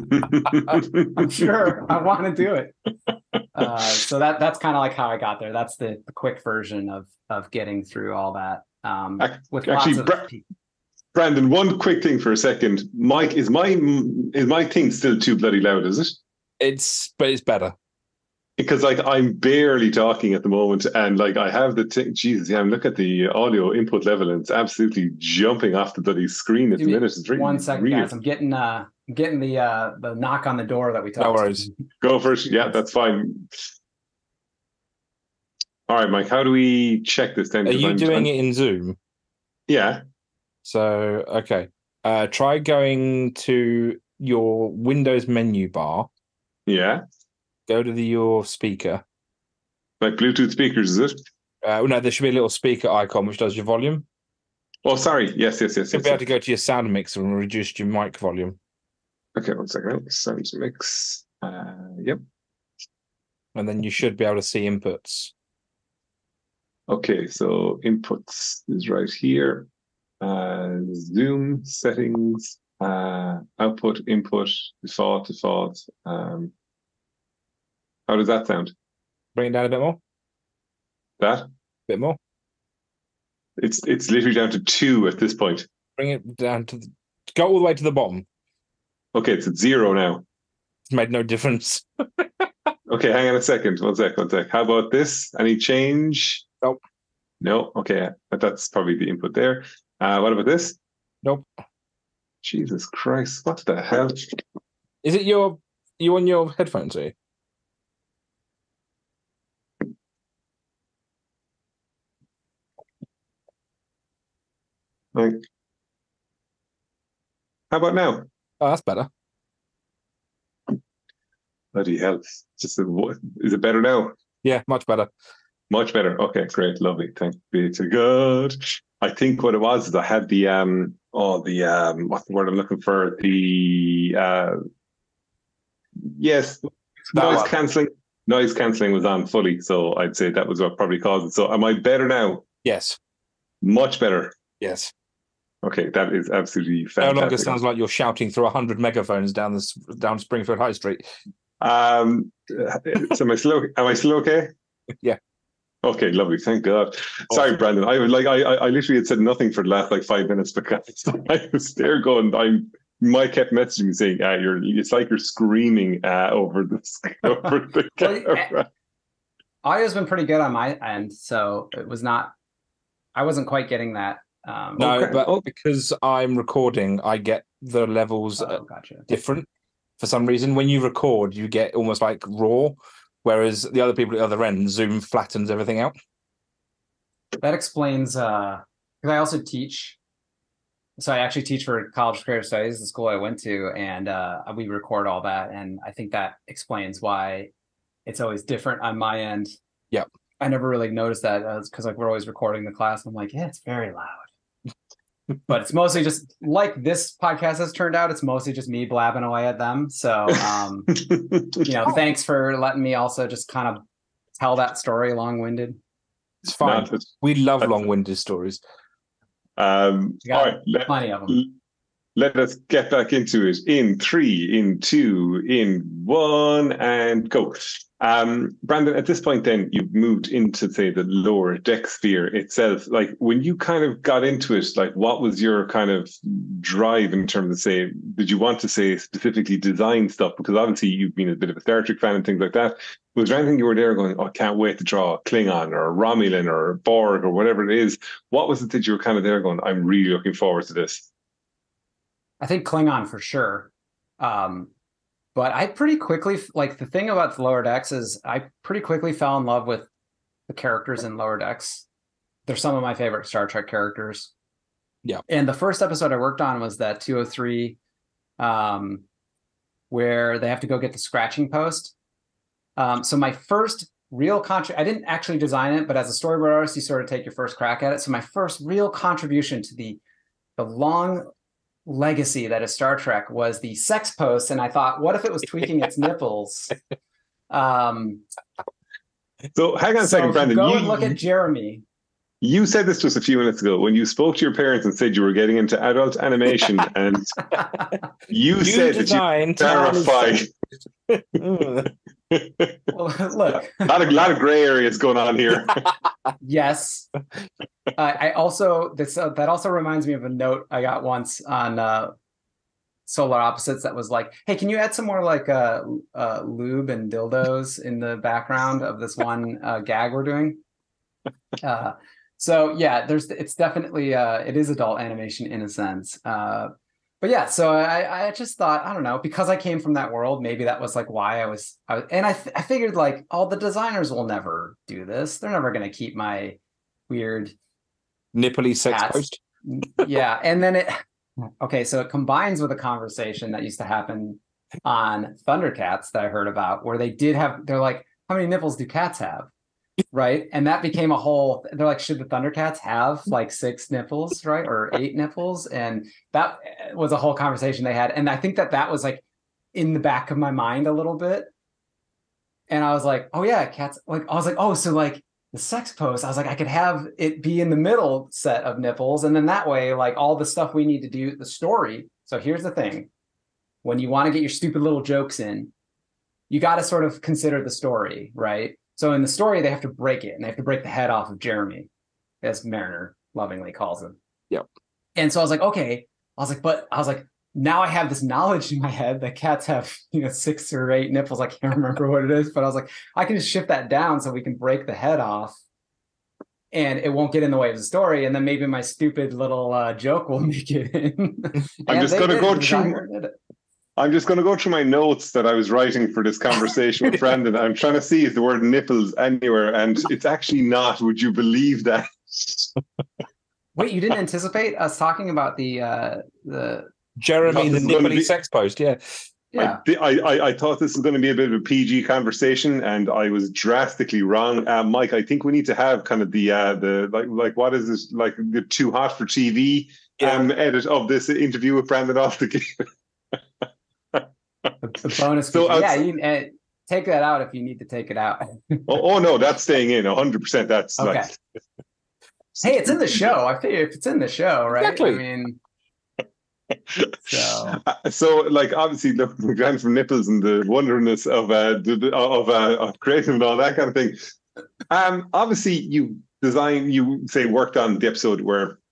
I'm sure I want to do it. Uh, so that, that's kind of like how I got there. That's the, the quick version of, of getting through all that. Um, with Actually, lots of Bra- Brandon, one quick thing for a second. Mike, is my, is my thing still too bloody loud, is it? It's, but it's better. Because like I'm barely talking at the moment, and like I have the thing. Jesus, yeah, I'm looking at the audio input level, and it's absolutely jumping off the bloody screen at the minute. It's really one second, weird. guys. I'm getting uh, I'm getting the uh, the knock on the door that we talked. No worries. Go first. Yeah, that's fine. All right, Mike. How do we check this then? Are you I'm, doing I'm, it in Zoom? Yeah. So okay, uh, try going to your Windows menu bar. Yeah. Go to the, your speaker. Like Bluetooth speakers, is it? Uh, no, there should be a little speaker icon which does your volume. Oh, sorry. Yes, yes, yes. You'll yes, be able yes. to go to your sound mixer and reduce your mic volume. Okay, one second. Sound mix. Uh, yep. And then you should be able to see inputs. Okay, so inputs is right here. Uh, Zoom settings. Uh, output, input, default, default. Um, how does that sound? Bring it down a bit more. That? A bit more. It's it's literally down to two at this point. Bring it down to the, go all the way to the bottom. Okay, it's at zero now. It's made no difference. Okay, hang on a second. One sec, one sec. How about this? Any change? Nope. No. Okay, but that's probably the input there. Uh, what about this? Nope. Jesus Christ! What the hell? Is it your you on your headphones? Are you? Like, how about now? Oh, that's better. Bloody hell! Just a, what, is it better now? Yeah, much better. Much better. Okay, great, lovely. Thank be to God. I think what it was is I had the um oh the um what's the word I'm looking for? The uh yes, That noise one. cancelling. Noise cancelling was on fully, so I'd say that was what probably caused it. So am I better now? Yes. Much better. Yes. Okay, that is absolutely No fantastic. longer sounds like you're shouting through a hundred megaphones down the s- down Springfield High Street. Um, so am I still okay? Am I still okay? Yeah. Okay, lovely. Thank God. Sorry, Brandon. I would like I I I literally had said nothing for the last like five minutes because I was there going. I'm Mike kept messaging me saying, uh, "You're it's like you're screaming uh, over the over the camera." Audio's been pretty good on my end, so it was not. I wasn't quite getting that. Um, No, okay. but Oh. because I'm recording, I get the levels oh, uh, gotcha. different for some reason. When you record, you get almost like raw, whereas the other people at the other end, Zoom flattens everything out. That explains. Uh, because I also teach. So I actually teach for College of Creative Studies, the school I went to, and uh, we record all that, and I think that explains why it's always different on my end. Yep. I never really noticed that because like we're always recording the class. And I'm like, yeah, it's very loud. But it's mostly just like this podcast has turned out. It's mostly just me blabbing away at them. So, um, you know, thanks for letting me also just kind of tell that story long-winded. It's fine. No, we love long-winded stories. Um, We got all right, let, plenty of them. let us get back into it in three, in two, in one, and go. Um, Brandon, at this point, then you've moved into, say, the lower deck sphere itself. Like, when you kind of got into it, like, what was your kind of drive in terms of, say, did you want to say specifically design stuff? Because obviously you've been a bit of a Star Trek fan and things like that. Was there anything you were there going, oh, I can't wait to draw Klingon or Romulan or Borg or whatever it is? What was it that you were kind of there going, I'm really looking forward to this? I think Klingon for sure. Um, but I pretty quickly, like the thing about the Lower Decks is I pretty quickly fell in love with the characters in Lower Decks. They're some of my favorite Star Trek characters. Yeah. And the first episode I worked on was that two oh three, um, where they have to go get the scratching post. Um, so my first real contribution, I didn't actually design it, but as a storyboard artist, you sort of take your first crack at it. So my first real contribution to the the long legacy that is Star Trek was the sex post, and I thought, what if it was tweaking its nipples? Um, so hang on a so second, Brandon. Go you, and look at Jeremy. You said this to us a few minutes ago when you spoke to your parents and said you were getting into adult animation, and you, you said that you were terrified. Well, look, a lot of, lot of gray areas going on here. Yes. Uh, I also this uh, that also reminds me of a note I got once on uh, Solar Opposites that was like, "Hey, can you add some more like uh, uh, lube and dildos in the background of this one uh, gag we're doing?" Uh, so yeah, there's it's definitely uh, it is adult animation in a sense. Uh, But yeah, so I, I just thought, I don't know, because I came from that world, maybe that was like why I was, I was and I, I figured like all the designers will never do this. They're never going to keep my weird nipply sex hats. post. Yeah. And then it, okay, so it combines with a conversation that used to happen on Thundercats that I heard about where they did have, they're like, how many nipples do cats have? Right. And that became a whole, they're like, should the Thundercats have like six nipples, right? Or eight nipples? And that was a whole conversation they had. And I think that that was like in the back of my mind a little bit. And I was like, oh yeah, cats, like, I was like, oh, so like the sex post, I was like, I could have it be in the middle set of nipples. And then that way, like all the stuff we need to do, the story. So here's the thing. When you want to get your stupid little jokes in, you got to sort of consider the story, right? So in the story, they have to break it, and they have to break the head off of Jeremy, as Mariner lovingly calls him. Yep. And so I was like, okay. I was like, but I was like, now I have this knowledge in my head that cats have, you know, six or eight nipples. I can't remember what it is, but I was like, I can just shift that down so we can break the head off, and it won't get in the way of the story. And then maybe my stupid little uh, joke will make it in. I'm just going to go through. I'm just going to go through my notes that I was writing for this conversation with Brandon. I'm trying to see if the word nipples anywhere, and it's actually not. Would you believe that? Wait, you didn't anticipate us talking about the uh, the Jeremy the nipply be... sex post? Yeah, yeah. I, I I thought this was going to be a bit of a P G conversation, and I was drastically wrong. Uh, Mike, I think we need to have kind of the uh, the like like what is this like the too hot for T V yeah. um, edit of this interview with Brandon off the game. The bonus. So yeah, you uh, take that out if you need to take it out. oh, oh no, that's staying in one hundred percent. That's okay. Like, hey, it's in the show. I figure if it's in the show, right? Exactly. I mean, so uh, so like obviously look, the glance from nipples and the wonderness of uh of uh of creative and all that kind of thing. Um, obviously you design, you say worked on the episode where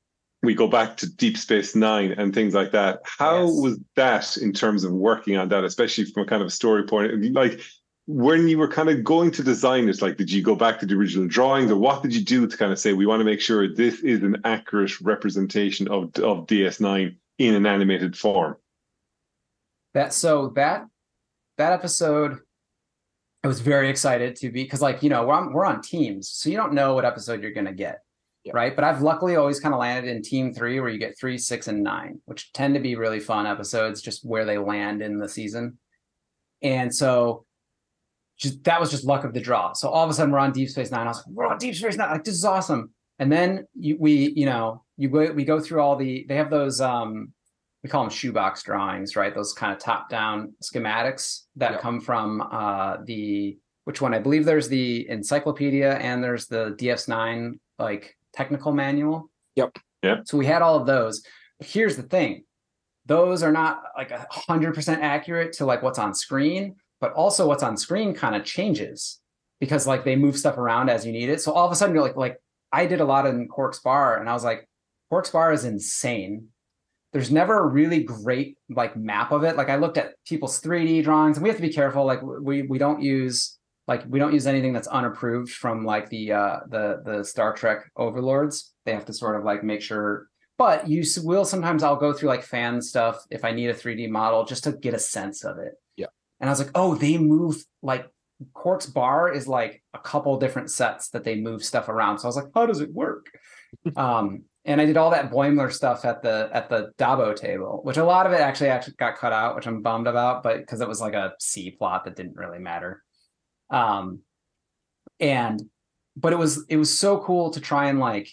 we go back to Deep Space Nine and things like that. How Yes. was that in terms of working on that, especially from a kind of story point? Like when you were kind of going to design it, like did you go back to the original drawings, or what did you do to kind of say we want to make sure this is an accurate representation of of D S nine in an animated form? That so that that episode, I was very excited to be, because like, you know, we're on, we're on teams, so you don't know what episode you're going to get. Yeah. Right. But I've luckily always kind of landed in team three, where you get three, six, and nine, which tend to be really fun episodes, just where they land in the season. And so just that was just luck of the draw. So all of a sudden we're on Deep Space Nine. I was like, we're on Deep Space Nine. Like, this is awesome. And then you, we, you know, you go, we go through all the, they have those, um, we call them shoebox drawings, right? Those kind of top down schematics that yep. come from uh, the, which one? I believe there's the encyclopedia and there's the D S nine, like, technical manual. Yep. Yeah. So we had all of those. But here's the thing. Those are not like a hundred percent accurate to like what's on screen, but also what's on screen kind of changes because like they move stuff around as you need it. So all of a sudden you're like, like I did a lot in Quark's Bar and I was like, Quark's Bar is insane. There's never a really great like map of it. Like I looked at people's three D drawings, and we have to be careful. Like we we don't use Like we don't use anything that's unapproved from like the uh, the the Star Trek overlords. They have to sort of like make sure. But you will sometimes I'll go through like fan stuff if I need a three D model just to get a sense of it. Yeah. And I was like, oh, they move like Quark's Bar is like a couple different sets that they move stuff around. So I was like, how does it work? um, and I did all that Boimler stuff at the at the Dabo table, which a lot of it actually actually got cut out, which I'm bummed about, but because it was like a C plot that didn't really matter. Um, and, but it was, it was so cool to try and like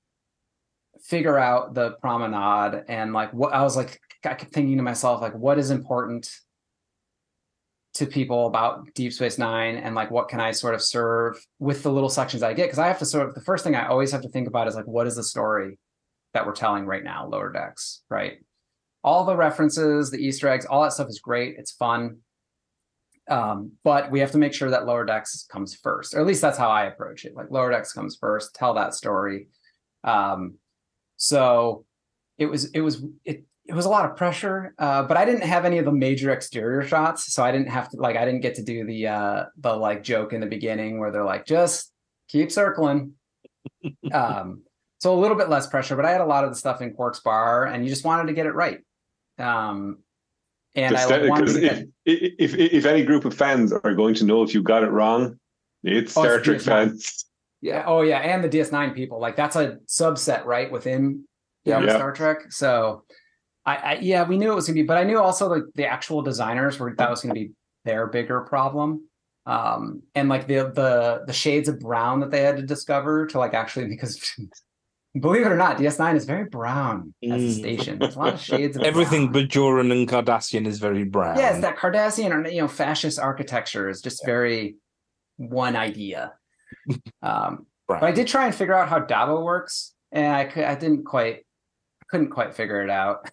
figure out the promenade and like what I was like, I kept thinking to myself, like, what is important to people about Deep Space Nine and like, what can I sort of serve with the little sections I get? Cause I have to sort of, the first thing I always have to think about is like, what is the story that we're telling right now, Lower Decks, right? All the references, the Easter eggs, all that stuff is great. It's fun. Um, but we have to make sure that Lower Decks comes first, or at least that's how I approach it. Like Lower Decks comes first, tell that story. Um, so it was, it was, it, it was a lot of pressure, uh, but I didn't have any of the major exterior shots. So I didn't have to, like, I didn't get to do the, uh, the like joke in the beginning where they're like, just keep circling. um, so a little bit less pressure, but I had a lot of the stuff in Quark's Bar and you just wanted to get it right. Um, And I like, wanted to if, if, if if any group of fans are going to know if you got it wrong, it's oh, Star Trek fans. Yeah. Oh, yeah. And the D S nine people. Like that's a subset, right, within yeah. know, Star Trek. So, I, I yeah, we knew it was going to be, but I knew also like the actual designers were that was going to be their bigger problem. Um, and like the the the shades of brown that they had to discover to like actually because. Believe it or not, D S nine is very brown as a station. There's a lot of shades of everything brown. Bajoran and Cardassian is very brown. Yeah, it's that Cardassian or you know fascist architecture is just yeah. very one idea. Um, but I did try and figure out how Dabo works, and I could I didn't quite couldn't quite figure it out.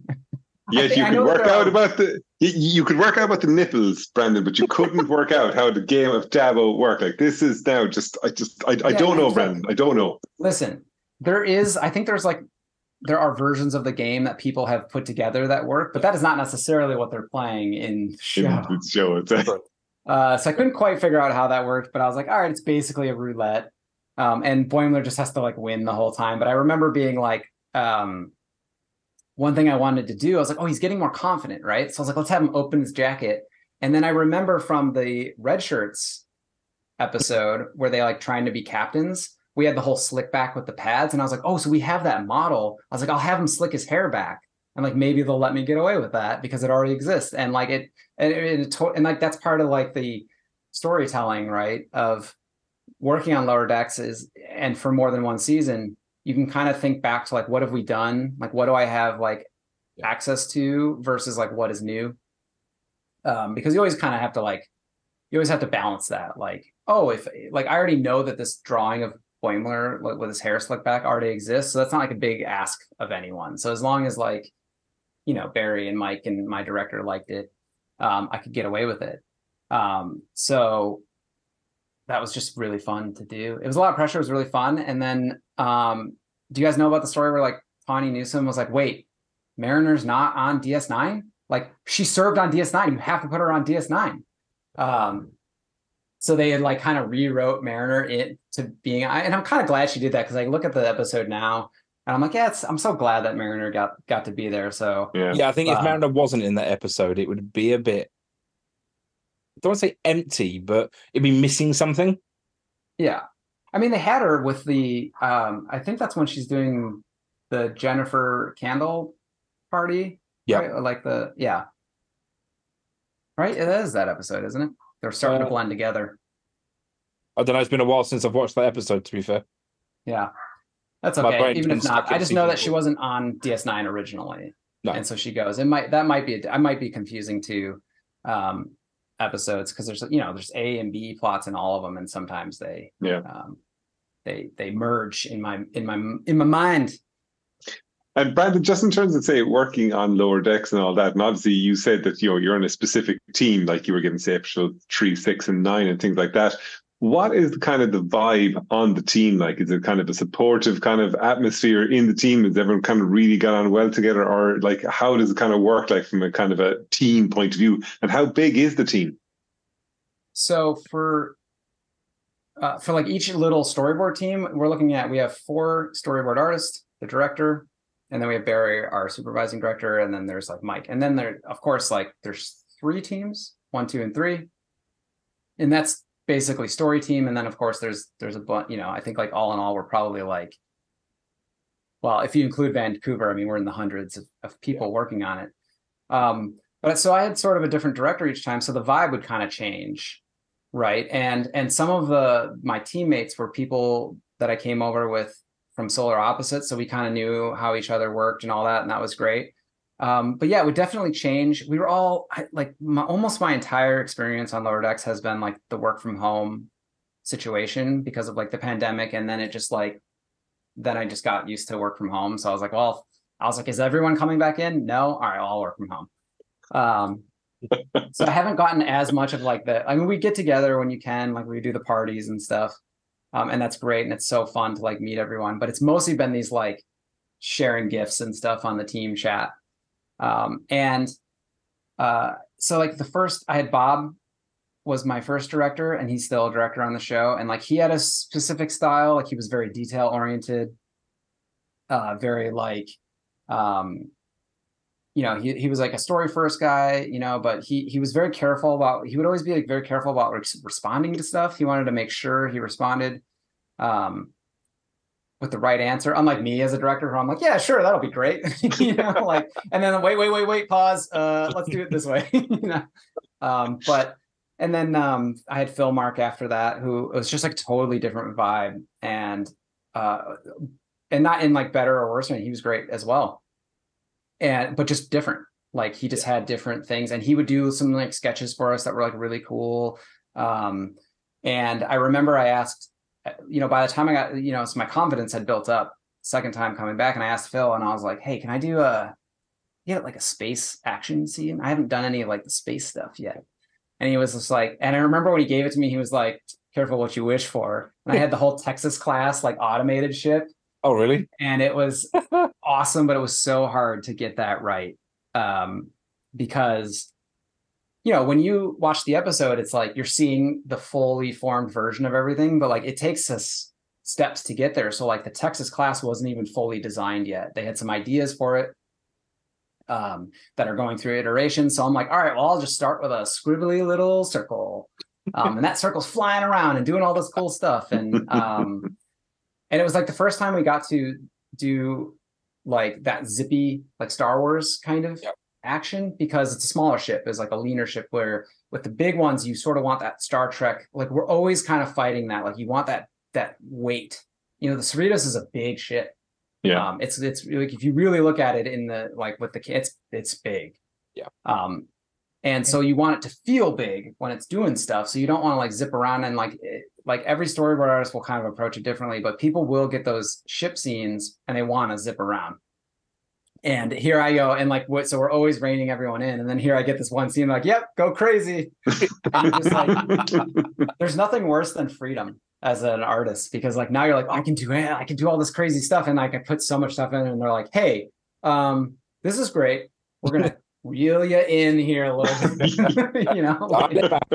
Yes, you could work out about the you, you could work out about the nipples, Brandon, but you couldn't work out how the game of Dabo worked. Like this is now just I just I, I yeah, don't know, Brandon. I don't know. Listen. There is, I think there's like, there are versions of the game that people have put together that work, but that is not necessarily what they're playing in the show. In the show exactly. Uh, so I couldn't quite figure out how that worked, but I was like, all right, it's basically a roulette. Um, and Boimler just has to like win the whole time. But I remember being like, um, one thing I wanted to do, I was like, oh, he's getting more confident, right? So I was like, let's have him open his jacket. And then I remember from the Red Shirts episode where they like trying to be captains, we had the whole slick back with the pads. And I was like, oh, so we have that model. I was like, I'll have him slick his hair back. And like, maybe they'll let me get away with that because it already exists. And like it, and, it, and like, that's part of like the storytelling, right? Of working on Lower Decks is, and for more than one season, you can kind of think back to like, what have we done? Like, what do I have like yeah. access to versus like, what is new? Um, because you always kind of have to like, you always have to balance that. Like, oh, if like, I already know that this drawing of Boimler with his hair slicked back already exists. So that's not like a big ask of anyone. So as long as like, you know, Barry and Mike and my director liked it, um, I could get away with it. Um, so that was just really fun to do. It was a lot of pressure. It was really fun. And then, um, do you guys know about the story where like Tawny Newsome was like, wait, Mariner's not on D S nine? Like, she served on D S nine. You have to put her on D S nine. Um, so they had like kind of rewrote Mariner it to being, and I'm kind of glad she did that because I look at the episode now and I'm like, yeah, it's, I'm so glad that Mariner got got to be there. So Yeah, yeah, I think if um, Mariner wasn't in that episode, it would be a bit, I don't want to say empty, but it'd be missing something. Yeah. I mean, they had her with the, um, I think that's when she's doing the Jennifer Candle party. Yeah. Right? Like the, yeah. Right? It is that episode, isn't it? They're starting Uh, to blend together. I don't know. It's been a while since I've watched that episode, to be fair. Yeah. That's My okay. brain's Even been if not, stuck in I just know that season she four. wasn't on D S nine originally. No. And so she goes. It might, that might be, I might be confusing two um, episodes because there's, you know, there's A and B plots in all of them. And sometimes they, yeah. um, they, they merge in my, in my, in my mind. And Brandon, just in terms of say working on Lower Decks and all that, and obviously you said that you know you're on a specific team, like you were given say episode three, six, and nine, and things like that. What is the kind of the vibe on the team like? Is it kind of a supportive kind of atmosphere in the team? Is everyone kind of really got on well together, or like how does it kind of work, like from a kind of a team point of view? And how big is the team? So for uh, for like each little storyboard team, we're looking at we have four storyboard artists, the director. And then we have Barry, our supervising director, and then there's like Mike. And then there, of course, like there's three teams, one, two, and three. And that's basically story team. And then of course there's there's a bunch, you know, I think like all in all, we're probably like, well, if you include Vancouver, I mean, we're in the hundreds of, of people yeah. working on it. Um, but so I had sort of a different director each time. So the vibe would kind of change. Right. And and some of the my teammates were people that I came over with from Solar Opposites, so we kind of knew how each other worked and all that, and that was great. Um, but yeah, it would definitely change. We were all like, my, almost my entire experience on Lower Decks has been like the work from home situation because of like the pandemic, and then it just like, then I just got used to work from home. So I was like, well, I was like, is everyone coming back in? No, all right, I'll work from home. Um, so I haven't gotten as much of like the. I mean, we get together when you can, like we do the parties and stuff. Um, and that's great. And it's so fun to like meet everyone, but it's mostly been these like sharing gifts and stuff on the team chat. Um, and uh, so like the first, I had Bob was my first director, and he's still a director on the show. And like, he had a specific style, like he was very detail oriented, uh, very like, um, you know, he, he was like a story first guy, you know, but he, he was very careful about, he would always be like very careful about res- responding to stuff. He wanted to make sure he responded um, with the right answer. Unlike me as a director, who I'm like, yeah, sure, that'll be great. you know, like, and then wait, wait, wait, wait, pause. Uh, let's do it this way. you know, um, but, and then um, I had Phil Mark after that, who was just like totally different vibe, and, uh, and not in like better or worse. I mean, he was great as well. And but just different, like he just had different things, and he would do some like sketches for us that were like really cool. Um, and I remember I asked, you know, by the time I got, you know, so my confidence had built up second time coming back, and I asked Phil, and I was like, hey, can I do a, you know, like a space action scene? I haven't done any of like the space stuff yet. And he was just like, and I remember when he gave it to me, he was like, careful what you wish for. And I had the whole Texas class like automated ship. Oh, really? And it was awesome, but it was so hard to get that right. Um, because, you know, when you watch the episode, it's like you're seeing the fully formed version of everything, but like it takes us steps to get there. So like the Texas class wasn't even fully designed yet. They had some ideas for it um, that are going through iteration. So I'm like, all right, well, I'll just start with a squibbly little circle. Um, and that circle's flying around and doing all this cool stuff. And, um, And it was like the first time we got to do like that zippy, like Star Wars kind of yep. action, because it's a smaller ship. It's like a leaner ship, where with the big ones, you sort of want that Star Trek. Like we're always kind of fighting that. Like you want that that weight. You know, the Cerritos is a big ship. Yeah, um, it's it's like if you really look at it in the like with the it's it's big. Yeah. Um, and so you want it to feel big when it's doing stuff. So you don't want to like zip around and like. It, like every storyboard artist will kind of approach it differently, but people will get those ship scenes and they want to zip around. And here I go, and like what? So we're always reining everyone in, and then here I get this one scene, like, "Yep, go crazy." And you're just like, there's nothing worse than freedom as an artist, because like now you're like, oh, I can do it, I can do all this crazy stuff, and like I put so much stuff in, and they're like, "Hey, um, this is great. We're gonna reel you in here a little bit," you know. Like,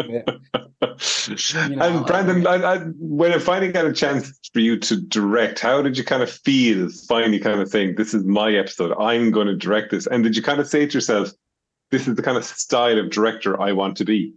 you know, and Brandon, like, I, I, when I finally got a chance for you to direct, how did you kind of feel finally kind of saying, this is my episode, I'm going to direct this? And did you kind of say to yourself, this is the kind of style of director I want to be?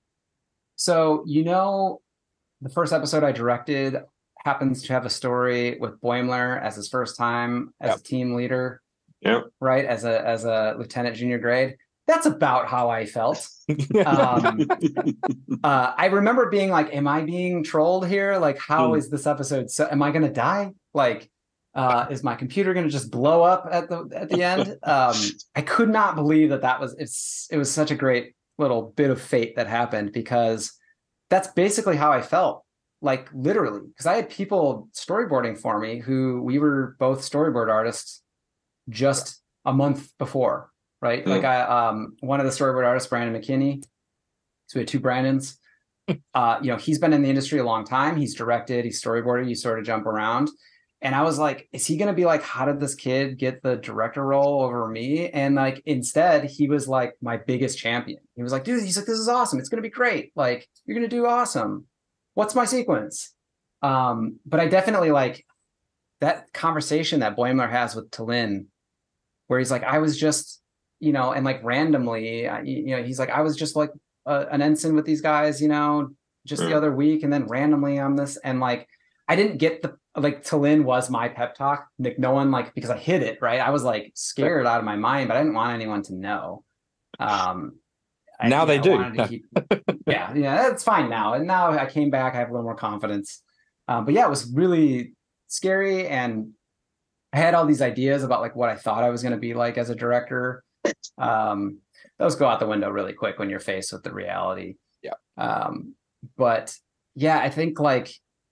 So, you know, the first episode I directed happens to have a story with Boimler as his first time as Yep. a team leader, Yeah. right? As a as a lieutenant junior grade. That's about how I felt. Um, uh, I remember being like, am I being trolled here? Like, how Hmm. is this episode? So am I going to die? Like, uh, is my computer going to just blow up at the at the end? Um, I could not believe that that was, it's, it was such a great little bit of fate that happened, because that's basically how I felt. Like literally, because I had people storyboarding for me who we were both storyboard artists just a month before. Right. Mm. Like I, um, one of the storyboard artists, Brandon McKinney. So we had two Brandons. Uh, you know, he's been in the industry a long time. He's directed, he's storyboarded, you sort of jump around. And I was like, is he going to be like, how did this kid get the director role over me? And like, instead, he was like my biggest champion. He was like, dude, he's like, this is awesome. It's going to be great. Like, you're going to do awesome. What's my sequence? Um, but I definitely like that conversation that Boimler has with T'Lyn, where he's like, I was just, you know, and like randomly, you know, he's like, I was just like a, an ensign with these guys, you know, just the other week. And then randomly I'm this, and like, I didn't get the, like T'Lyn was my pep talk. Like no one, like, because I hid it, right? I was like scared out of my mind, but I didn't want anyone to know. Um, I, Now they know, do. I wanted to keep, yeah, yeah, it's fine now. And now I came back, I have a little more confidence. Um, but yeah, it was really scary. And I had all these ideas about like what I thought I was going to be like as a director. Um, those go out the window really quick when you're faced with the reality. Yeah. Um, but yeah, I think like,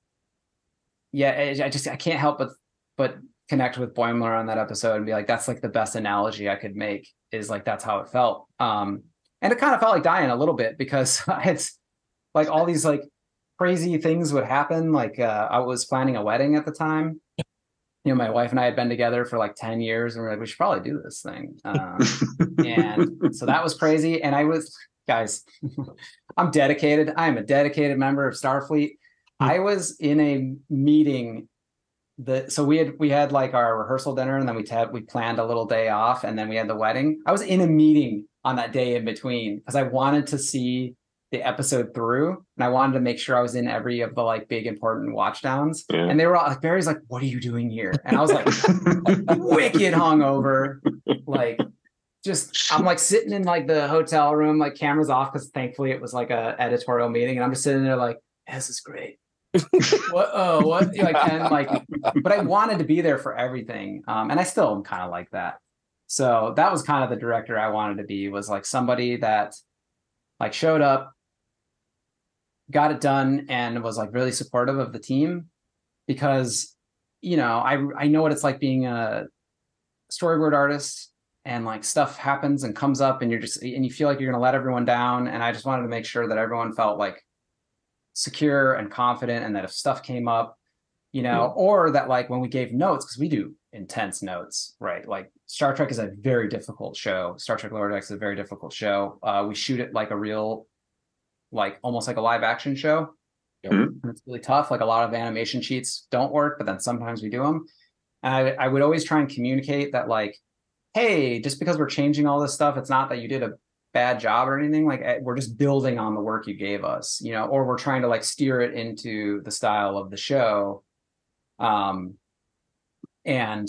yeah, I, I just, I can't help but, but connect with Boimler on that episode and be like, that's like the best analogy I could make, is like, that's how it felt. Um, and it kind of felt like dying a little bit, because it's like all these like crazy things would happen. Like, uh, I was planning a wedding at the time. You know, my wife and I had been together for like ten years, and we're like, we should probably do this thing. Um, and so that was crazy. And I was, guys, I'm dedicated. I am a dedicated member of Starfleet. I was in a meeting that, so we had, we had like our rehearsal dinner, and then we had, we planned a little day off, and then we had the wedding. I was in a meeting on that day in between, because I wanted to see the episode through, and I wanted to make sure I was in every of the like big important watchdowns. Yeah. And they were all like, Barry's like, what are you doing here? And I was like, wicked hungover. Like, just, I'm like sitting in like the hotel room, like cameras off, because thankfully it was like a editorial meeting, and I'm just sitting there like, this is great. What? Oh, what? Like, and like, but I wanted to be there for everything. Um, and I still am kind of like that. So that was kind of the director I wanted to be, was like somebody that like showed up, got it done, and was like really supportive of the team, because, you know, I, I know what it's like being a storyboard artist, and like stuff happens and comes up, and you're just, and you feel like you're going to let everyone down. And I just wanted to make sure that everyone felt like secure and confident, and that if stuff came up, you know, Yeah. or that like when we gave notes, because we do intense notes, right? Like Star Trek is a very difficult show. Star Trek Lower Decks is a very difficult show. Uh, we shoot it like a real, like almost like a live action show. Yep. Mhm. And it's really tough. Like a lot of animation sheets don't work, but then sometimes we do them. And I, I would always try and communicate that like, hey, just because we're changing all this stuff, it's not that you did a bad job or anything. Like, we're just building on the work you gave us, you know, or we're trying to like steer it into the style of the show. Um, and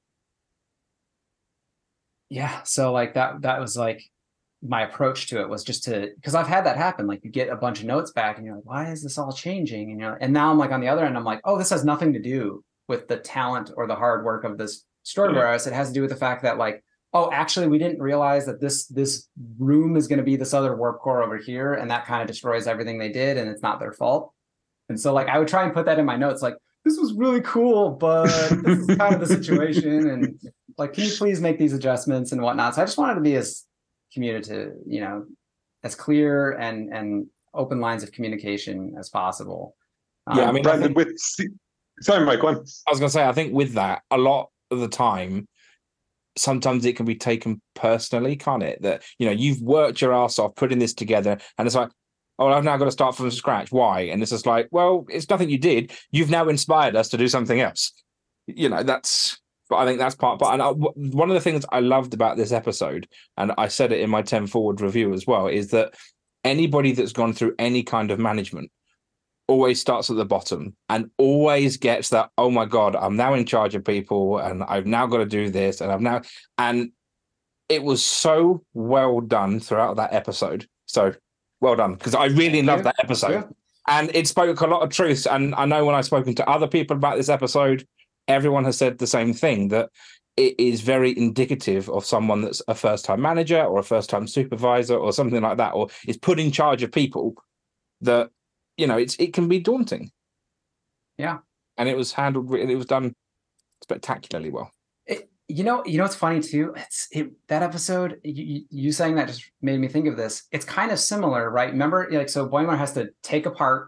yeah, so like that, that was like my approach to it, was just to, because I've had that happen. Like you get a bunch of notes back and you're like, why is this all changing? And you know, and now I'm like on the other end, I'm like, oh, this has nothing to do with the talent or the hard work of this storyboard artist. It has to do with the fact that like, oh, actually, we didn't realize that this this room is going to be this other warp core over here, and that kind of destroys everything they did, and it's not their fault. And so, like, I would try and put that in my notes, like, this was really cool, but this is kind of the situation, and like, can you please make these adjustments and whatnot? So I just wanted to be as communicative, you know, as clear and and open lines of communication as possible. Yeah, I Um, mean, I Brandon, think- with sorry, Mike, go on. I was going to say, I think with that, a lot of the time, sometimes it can be taken personally, can't it? That, you know, you've worked your ass off putting this together, and it's like, oh, I've now got to start from scratch. Why? And it's just like, well, it's nothing you did. You've now inspired us to do something else. You know, that's, but I think that's part. But and I, one of the things I loved about this episode, and I said it in my ten forward review as well, is that anybody that's gone through any kind of management always starts at the bottom and always gets that, oh my God, I'm now in charge of people and I've now got to do this. And I've now, and it was so well done throughout that episode. So well done, because I really Thank loved you. that episode. Thank you. And it spoke a lot of truth. And I know when I've spoken to other people about this episode, everyone has said the same thing, that it is very indicative of someone that's a first-time manager or a first-time supervisor or something like that, or is put in charge of people that, you know, it's it can be daunting. Yeah. And it was handled, it was done spectacularly well. It, you know, you know what's funny too? It's it, that episode. You, you saying that just made me think of this. It's kind of similar, right? Remember, like, so Boimler has to take apart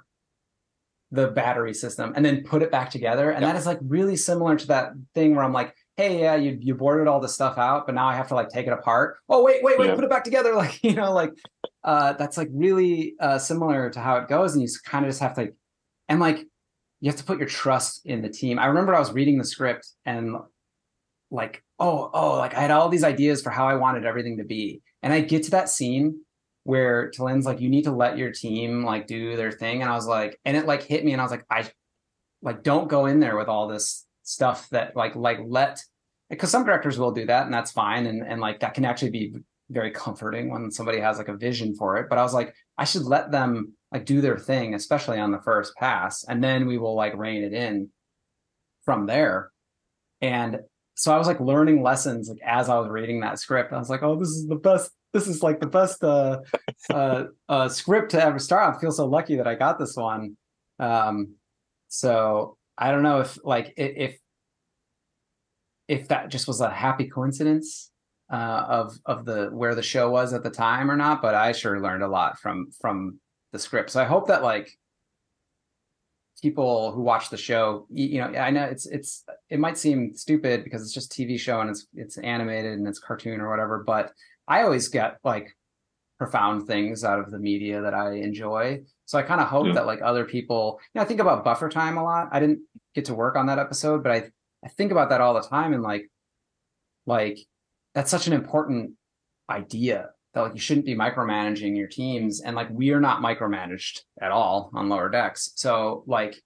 the battery system and then put it back together, and Yep. that is like really similar to that thing where I'm like, hey, yeah, you you boarded all this stuff out, but now I have to like take it apart. Oh, wait, wait, wait, Yeah. put it back together. Like, you know, like uh, that's like really uh, similar to how it goes, and you kind of just have to, like, and like you have to put your trust in the team. I remember I was reading the script and like, oh, oh, like I had all these ideas for how I wanted everything to be. And I get to that scene where Talin's like, you need to let your team like do their thing. And I was like, and it like hit me and I was like, I like, don't go in there with all this stuff that like, like let, because some directors will do that and that's fine. And, and like, that can actually be very comforting when somebody has like a vision for it. But I was like, I should let them like do their thing, especially on the first pass. And then we will like rein it in from there. And so I was like learning lessons like as I was reading that script. I was like, oh, this is the best. This is like the best uh, uh, uh, script to ever start. I feel so lucky that I got this one. Um, so I don't know if like if if that just was a happy coincidence uh, of of the where the show was at the time or not, but I sure learned a lot from from the script. So I hope that like people who watch the show, you know, I know it's it's it might seem stupid because it's just a T V show and it's it's animated and it's cartoon or whatever, but I always get like profound things out of the media that I enjoy. So I kind of hope Yeah. that like other people, you know, I think about Buffer Time a lot. I didn't get to work on that episode, but I I think about that all the time, and like like that's such an important idea that like you shouldn't be micromanaging your teams, and like we are not micromanaged at all on Lower Decks. So like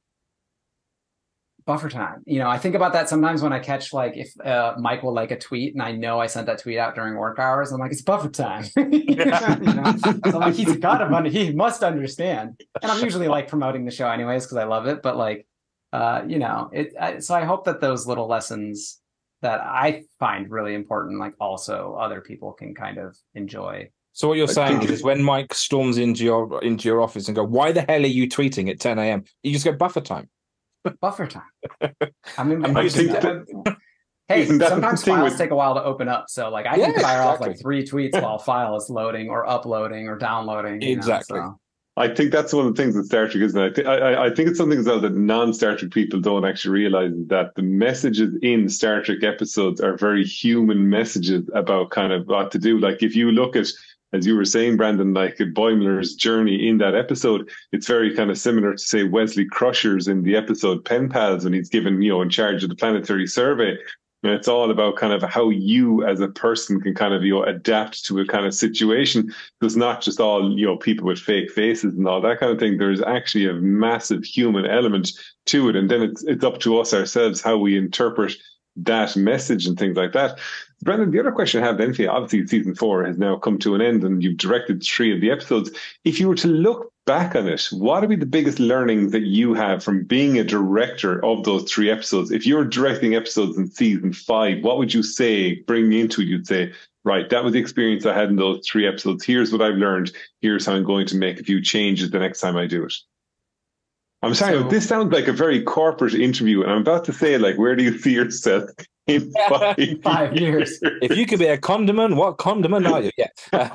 Buffer Time, you know, I think about that sometimes when I catch like if uh, Mike will like a tweet and I know I sent that tweet out during work hours. I'm like, it's Buffer Time. You know? So I'm like, he's got to he must understand. And I'm usually like promoting the show anyways because I love it. But like, uh, you know, it. I, so I hope that those little lessons that I find really important, like also other people can kind of enjoy. So what you're I saying think- is when Mike storms into your into your office and go, why the hell are you tweeting at ten a.m.? You just go, Buffer Time. Buffer Time. I mean, I think that- hey, isn't that the sometimes thing files with- take a while to open up. So like I Yeah, can fire off exactly. like three tweets while a file is loading or uploading or downloading. you know, Exactly. so. I think that's one of the things with Star Trek, isn't it? I, th- I, I think it's something as well that non-Star Trek people don't actually realize, is that the messages in Star Trek episodes are very human messages about kind of what to do. Like if you look at, as you were saying, Brandon, like Boimler's journey in that episode, it's very kind of similar to, say, Wesley Crusher's in the episode Pen Pals when he's given, you know, in charge of the planetary survey. And it's all about kind of how you as a person can kind of, you know, adapt to a kind of situation. So it's not just all, you know, people with fake faces and all that kind of thing. There's actually a massive human element to it. And then it's it's up to us ourselves how we interpret that message and things like that. Brendan, the other question I have then for you, obviously season four has now come to an end and you've directed three of the episodes. If you were to look back on it, what would be the biggest learning that you have from being a director of those three episodes? If you're directing episodes in season five, what would you say, bring me into it? You'd say, right, that was the experience I had in those three episodes. Here's what I've learned. Here's how I'm going to make a few changes the next time I do it. I'm sorry, So- this sounds like a very corporate interview, and I'm about to say, like, where do you see yourself in five, Five years. If you could be a condiment, what condiment are you? Yeah.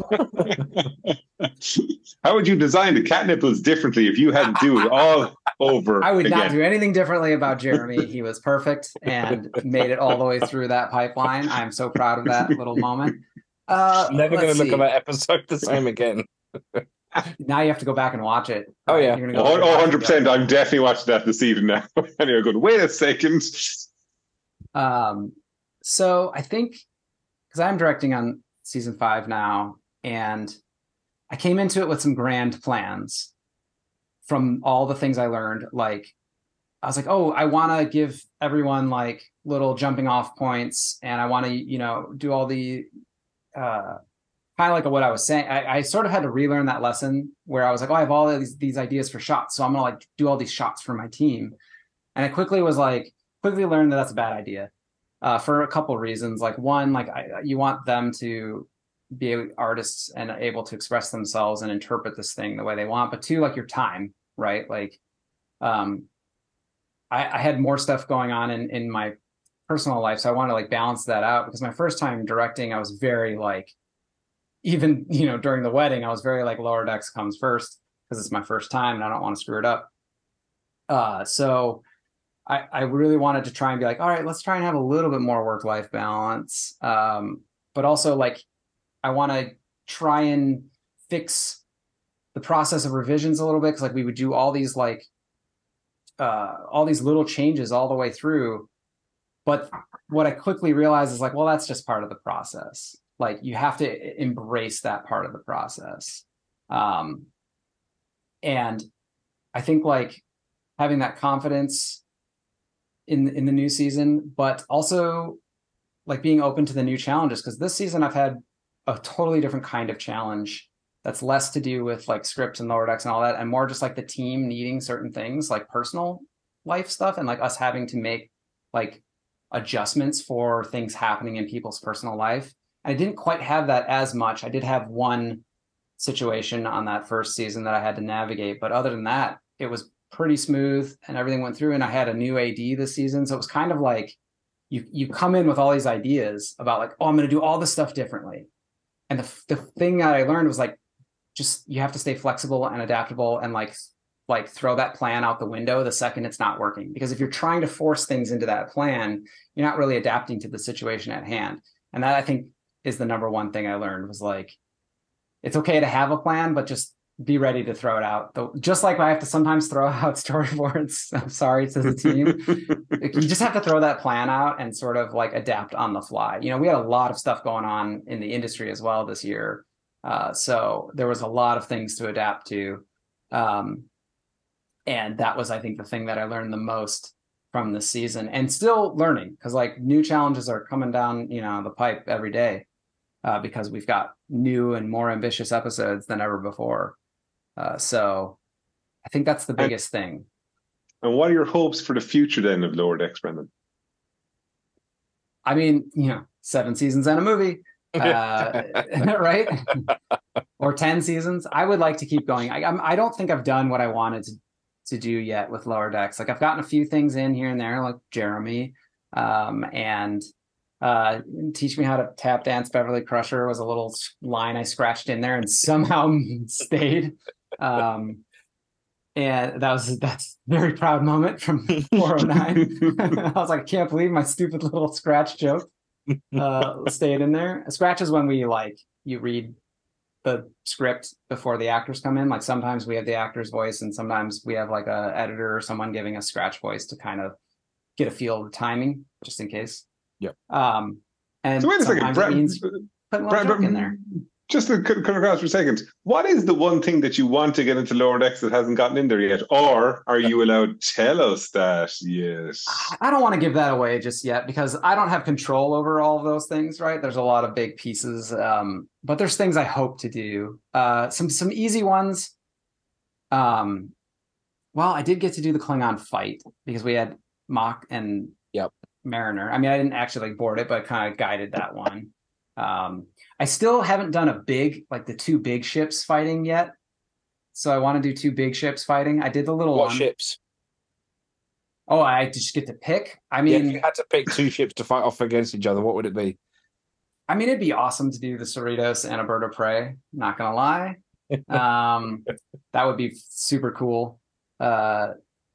How would you design the cat nipples differently if you had to do it all over I would again? not do anything differently about Jeremy. He was perfect and made it all the way through that pipeline. I'm so proud of that little moment. Uh, Never going let's to look see. at that episode the same again. Now you have to go back and watch it. Oh, yeah. You're gonna Oh, go oh, one hundred percent. I'm definitely watching that this evening now. And you're going, wait a second. Um, so I think because I'm directing on season five now, and I came into it with some grand plans from all the things I learned. Like, I was like, oh, I want to give everyone like little jumping off points, and I want to, you know, do all the uh, kind of like what I was saying. I, I sort of had to relearn that lesson where I was like, oh, I have all these these ideas for shots, so I'm gonna like do all these shots for my team, and I quickly was like, quickly learned that that's a bad idea. Uh, for a couple of reasons. Like one, like I, you want them to be artists and able to express themselves and interpret this thing the way they want. But two, like your time, right? Like um, I, I had more stuff going on in, in my personal life. So I wanted to like balance that out because my first time directing, I was very like, even, you know, during the wedding, I was very like Lower Decks comes first because it's my first time and I don't want to screw it up. Uh, so I, I really wanted to try and be like, all right, let's try and have a little bit more work-life balance. Um, but also like, I want to try and fix the process of revisions a little bit. Cause like we would do all these like, uh, all these little changes all the way through. But what I quickly realized is like, well, that's just part of the process. Like you have to embrace that part of the process. Um, and I think like having that confidence in in the new season, but also like being open to the new challenges. Because this season I've had a totally different kind of challenge that's less to do with like script and Lower Decks and all that, and more just like the team needing certain things, like personal life stuff, and like us having to make like adjustments for things happening in people's personal life. And I didn't quite have that as much. I did have one situation on that first season that I had to navigate, but other than that, it was pretty smooth and everything went through. And I had a new A D this season. So it was kind of like you you come in with all these ideas about like, oh, I'm going to do all this stuff differently. And the, the thing that I learned was like, just, you have to stay flexible and adaptable and like, like throw that plan out the window the second it's not working. Because if you're trying to force things into that plan, you're not really adapting to the situation at hand. And that I think is the number one thing I learned was like, it's okay to have a plan, but just be ready to throw it out. Just like I have to sometimes throw out storyboards. I'm sorry to the team. You just have to throw that plan out and sort of like adapt on the fly. You know, we had a lot of stuff going on in the industry as well this year. Uh, so there was a lot of things to adapt to. Um, and that was, I think, the thing that I learned the most from this season, and still learning because like new challenges are coming down, you know, the pipe every day uh, because we've got new and more ambitious episodes than ever before. Uh, so I think that's the biggest and, thing. And what are your hopes for the future then of Lower Decks, Brendan? I mean, you know, seven seasons and a movie, uh, right? Or ten seasons. I would like to keep going. I, I'm, I don't think I've done what I wanted to, to do yet with Lower Decks. Like I've gotten a few things in here and there, like Jeremy, um, and uh, Teach Me How to Tap Dance Beverly Crusher was a little line I scratched in there and somehow stayed. Um, and that was, that's a very proud moment from four oh nine. I was like, I can't believe my stupid little scratch joke, uh, stayed in there. A scratch is when we like, you read the script before the actors come in. Like sometimes we have the actor's voice and sometimes we have like a editor or someone giving a scratch voice to kind of get a feel of the timing just in case. Yep. Um, and so wait a second, Brad, means putting a little joke in there. Just to cut across for a second, what is the one thing that you want to get into Lower Decks that hasn't gotten in there yet? Or are you allowed to tell us that? Yes. I don't want to give that away just yet because I don't have control over all of those things, right? There's a lot of big pieces, um, but there's things I hope to do. Uh, some some easy ones. Um, well, I did get to do the Klingon fight because we had Mock and yep. Mariner. I mean, I didn't actually like board it, but kind of guided that one. Um, I still haven't done a big, like the two big ships fighting yet. So I want to do two big ships fighting. I did the little what one. ships? Oh, I just get to pick. I Yeah, mean, if you had to pick two ships to fight off against each other, what would it be? I mean, it'd be awesome to do the Cerritos and a Bird of Prey. Not gonna lie, um, that would be super cool. Uh,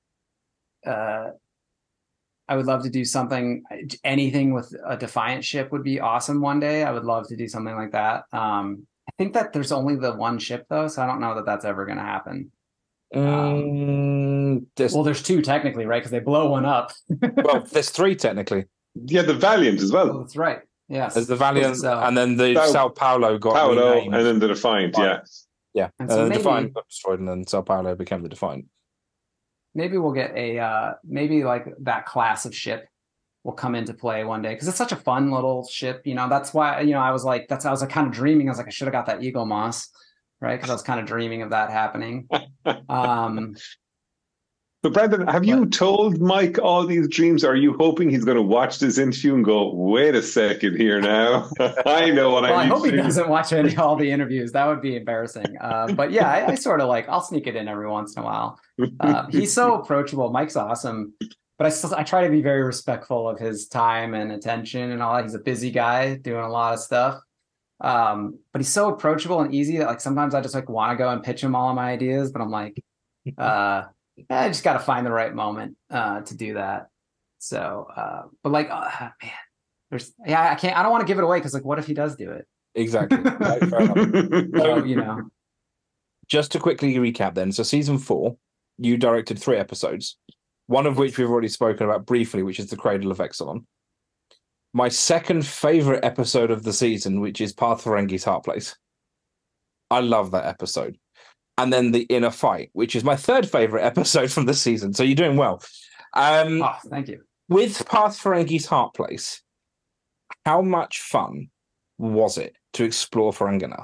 uh, I would love to do something. Anything with a Defiant ship would be awesome one day. I would love to do something like that. Um, I think that there's only the one ship though, so I don't know that that's ever going to happen. Um, Mm, there's, well, there's two technically, right? Because they blow one up. well, there's three technically. Yeah, the Valiant as well. Oh, that's right. Yes. There's the Valiant, So- and then the Sao- Sao Paulo got Paolo renamed. and then the Defiant, yeah. Yeah, And and, so then maybe- Defiant got destroyed, and then Sao Paulo became the Defiant. Maybe we'll get a uh, maybe like that class of ship will come into play one day because it's such a fun little ship. You know, that's why you know I was like that's I was like kind of dreaming. I was like I should have got that Eagle Moss, right? Because I was kind of dreaming of that happening. Um, But Brandon, have you told Mike all these dreams? Or are you hoping he's going to watch this interview and go, wait a second here now? I know what well, I I need hope to he do. doesn't watch any all the interviews. That would be embarrassing. Uh, but yeah, I, I sort of like I'll sneak it in every once in a while. Uh, he's so approachable. Mike's awesome, but I still I try to be very respectful of his time and attention and all that. He's a busy guy doing a lot of stuff. Um, but he's so approachable and easy that like sometimes I just like want to go and pitch him all of my ideas, but I'm like, uh, I just got to find the right moment uh, to do that. So, uh, but like, uh, man, there's yeah, I can't. I don't want to give it away because like, what if he does do it? Exactly. Right, fair enough. So you know, Just to quickly recap then, so season four, you directed three episodes, one of which we've already spoken about briefly, which is The Cradle of Exelon. My second favorite episode of the season, which is Path Ferengi's Heart Place. I love that episode. And then The Inner Fight, which is my third favorite episode from the season. So you're doing well. Um, oh, thank you. with Path Ferengi's Heart Place, how much fun was it to explore Ferenginar?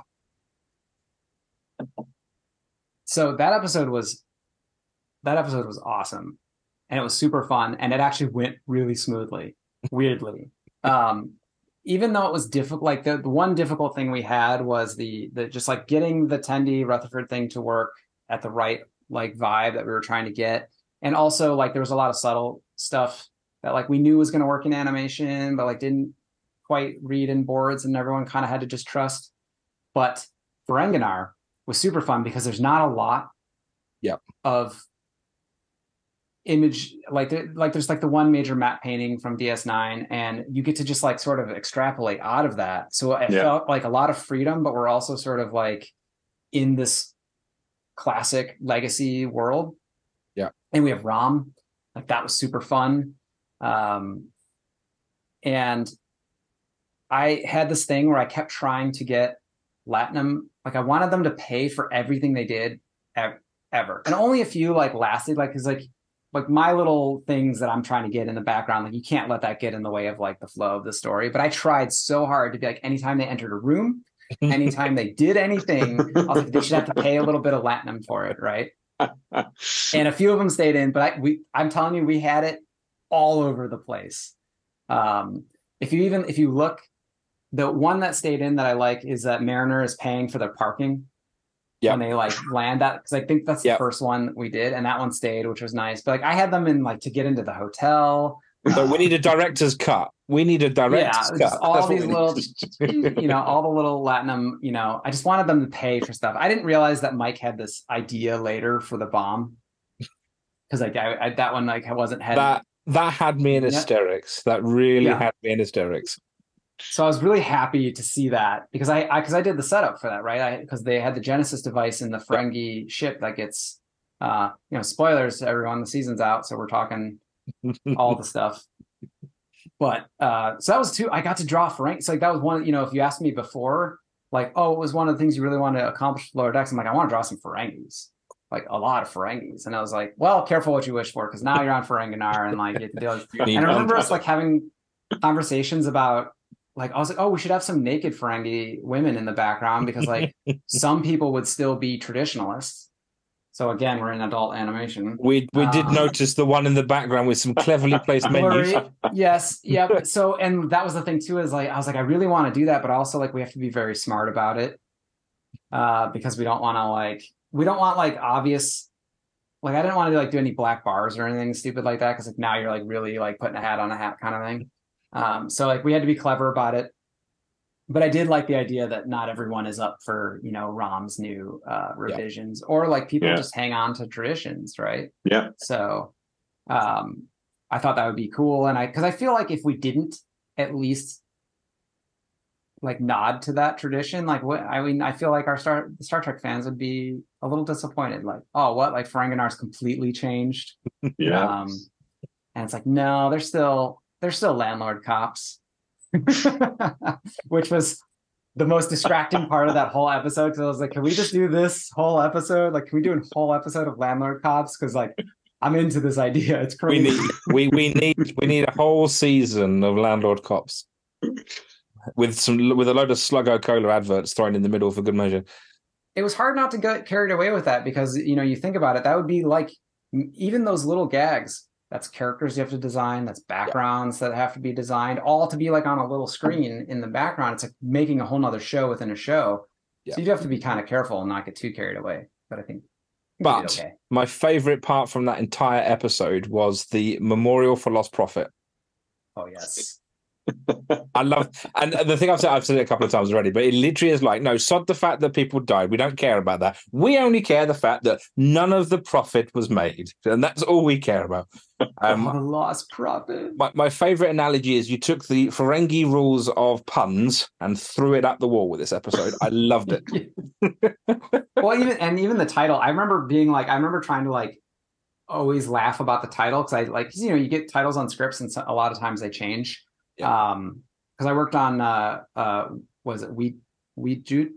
So that episode was that episode was awesome, and it was super fun, and it actually went really smoothly. Weirdly, um, even though it was difficult, like the, the one difficult thing we had was the the just like getting the Tendi Rutherford thing to work at the right like vibe that we were trying to get, and also like there was a lot of subtle stuff that like we knew was going to work in animation, but like didn't quite read in boards, and everyone kind of had to just trust. But Ferenginar was super fun because there's not a lot Yep. of image like there, like there's like the one major matte painting from D S nine, and you get to just like sort of extrapolate out of that. So it Yeah. felt like a lot of freedom, but we're also sort of like in this classic legacy world. Yeah. And we have Rom, like that was super fun. Um, and I had this thing where I kept trying to get Latinum, like I wanted them to pay for everything they did ever, ever. And only a few like lasted, like, cause like, like my little things that I'm trying to get in the background, like you can't let that get in the way of like the flow of the story. But I tried so hard to be like, anytime they entered a room, anytime they did anything, I was like, they should have to pay a little bit of Latinum for it, right? And a few of them stayed in, but I, we, I'm telling you, we had it all over the place. Um, if you even, if you look, the one that stayed in that I like is that Mariner is paying for their parking. Yep. When they like land that, because I think that's the Yep. first one we did, and that one stayed, which was nice. But like I had them in like to get into the hotel. So we need a director's cut. We need a director's Yeah, cut. just all That's what these we little, need. you know, all the little Latinum. You know, I just wanted them to pay for stuff. I didn't realize that Mike had this idea later for the bomb, because like I, I that one like I wasn't heading. that that had me in Yeah. hysterics. That really Yeah. had me in hysterics. So I was really happy to see that because I because I, I did the setup for that, right? Because they had the Genesis device in the Ferengi ship that gets, uh, you know, spoilers to everyone. The season's out, so we're talking all the stuff. But uh, so that was two. I got to draw Ferengi. So like that was one. You know, if you asked me before, like, oh, it was one of the things you really wanted to accomplish with Lower Decks. I'm like, I want to draw some Ferengis, like a lot of Ferengis. And I was like, well, careful what you wish for, because now you're on Ferenginar and like you have to deal with. Need And I remember one. us like having conversations about. Like I was like, oh, we should have some naked Ferengi women in the background because like some people would still be traditionalists. So again, we're in adult animation. We we did Um, notice the one in the background with some cleverly placed menus. Blurry. Yes, yep. So and that was the thing too, is like I was like, I really want to do that, but also like we have to be very smart about it. Uh, because we don't want to like we don't want like obvious like I didn't want to like do any black bars or anything stupid like that because like now you're like really like putting a hat on a hat kind of thing. Um, so like we had to be clever about it. But I did like the idea that not everyone is up for, you know, Rom's new uh, revisions yeah. or like people yeah. just hang on to traditions, right? Yeah. So um, I thought that would be cool. And I, because I feel like if we didn't at least like nod to that tradition, like what, I mean, I feel like our Star, Star Trek fans would be a little disappointed. Like, oh, what? Like Ferenginar's completely changed. Yeah. Um, and it's like, no, they're still, they're still landlord cops. Which was the most distracting part of that whole episode because I was like, can we just do this whole episode? Like, can we do a whole episode of landlord cops? Because like I'm into this idea. It's crazy. We need we, we need we need a whole season of landlord cops with some with a load of Sluggo Cola adverts thrown in the middle for good measure. It was hard not to get carried away with that because you know you think about it, that would be like even those little gags. That's characters you have to design. That's backgrounds yeah. that have to be designed, all to be like on a little screen in the background. It's like making a whole nother show within a show. Yeah. So you have to be kind of careful and not get too carried away. But I think, I think but okay. My favorite part from that entire episode was the memorial for Lost Prophet. Oh yes. I love, and the thing I've said, I've said it a couple of times already, but it literally is like, no, sod the fact that people died. We don't care about that. We only care the fact that none of the profit was made, and that's all we care about. Um, oh, the lost profit. My, my favorite analogy is you took the Ferengi rules of puns and threw it at the wall with this episode. I loved it. Well, even and even the title, I remember being like, I remember trying to like always laugh about the title because I like, you know, you get titles on scripts and so, a lot of times they change. Yeah. Um, because I worked on uh uh was it we we Jute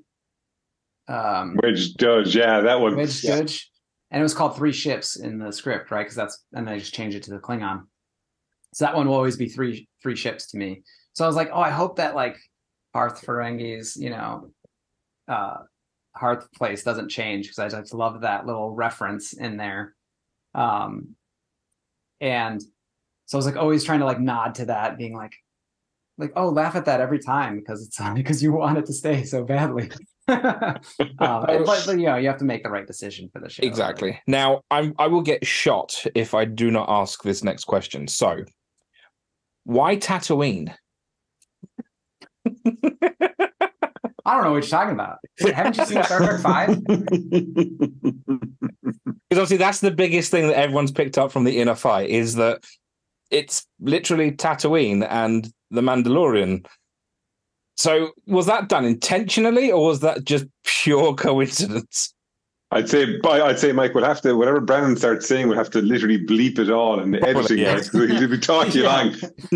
um Wedge Judge, yeah, that one. Wedge yeah. Judge, and it was called Three Ships in the script, right? Because that's and they just changed it to the Klingon. So that one will always be three three ships to me. So I was like, oh, I hope that like Hearth Ferengi's, you know, uh Hearth place doesn't change because I just love that little reference in there. Um, and so I was like always trying to like nod to that, being like. Like, oh, laugh at that every time because it's because you want it to stay so badly. um, but, but you know, you have to make the right decision for the show. Exactly. Right? Now, I'm I will get shot if I do not ask this next question. So, why Tatooine? I don't know what you're talking about. Haven't you seen Star Trek Five? Because obviously that's the biggest thing that everyone's picked up from the Inner Fight is that it's literally Tatooine and the Mandalorian. So was that done intentionally or was that just pure coincidence? I'd say, I'd say, Mike, we'll have to, whatever Brandon starts saying, we'll have to literally bleep it all and editing yeah. it. He'll be talking long.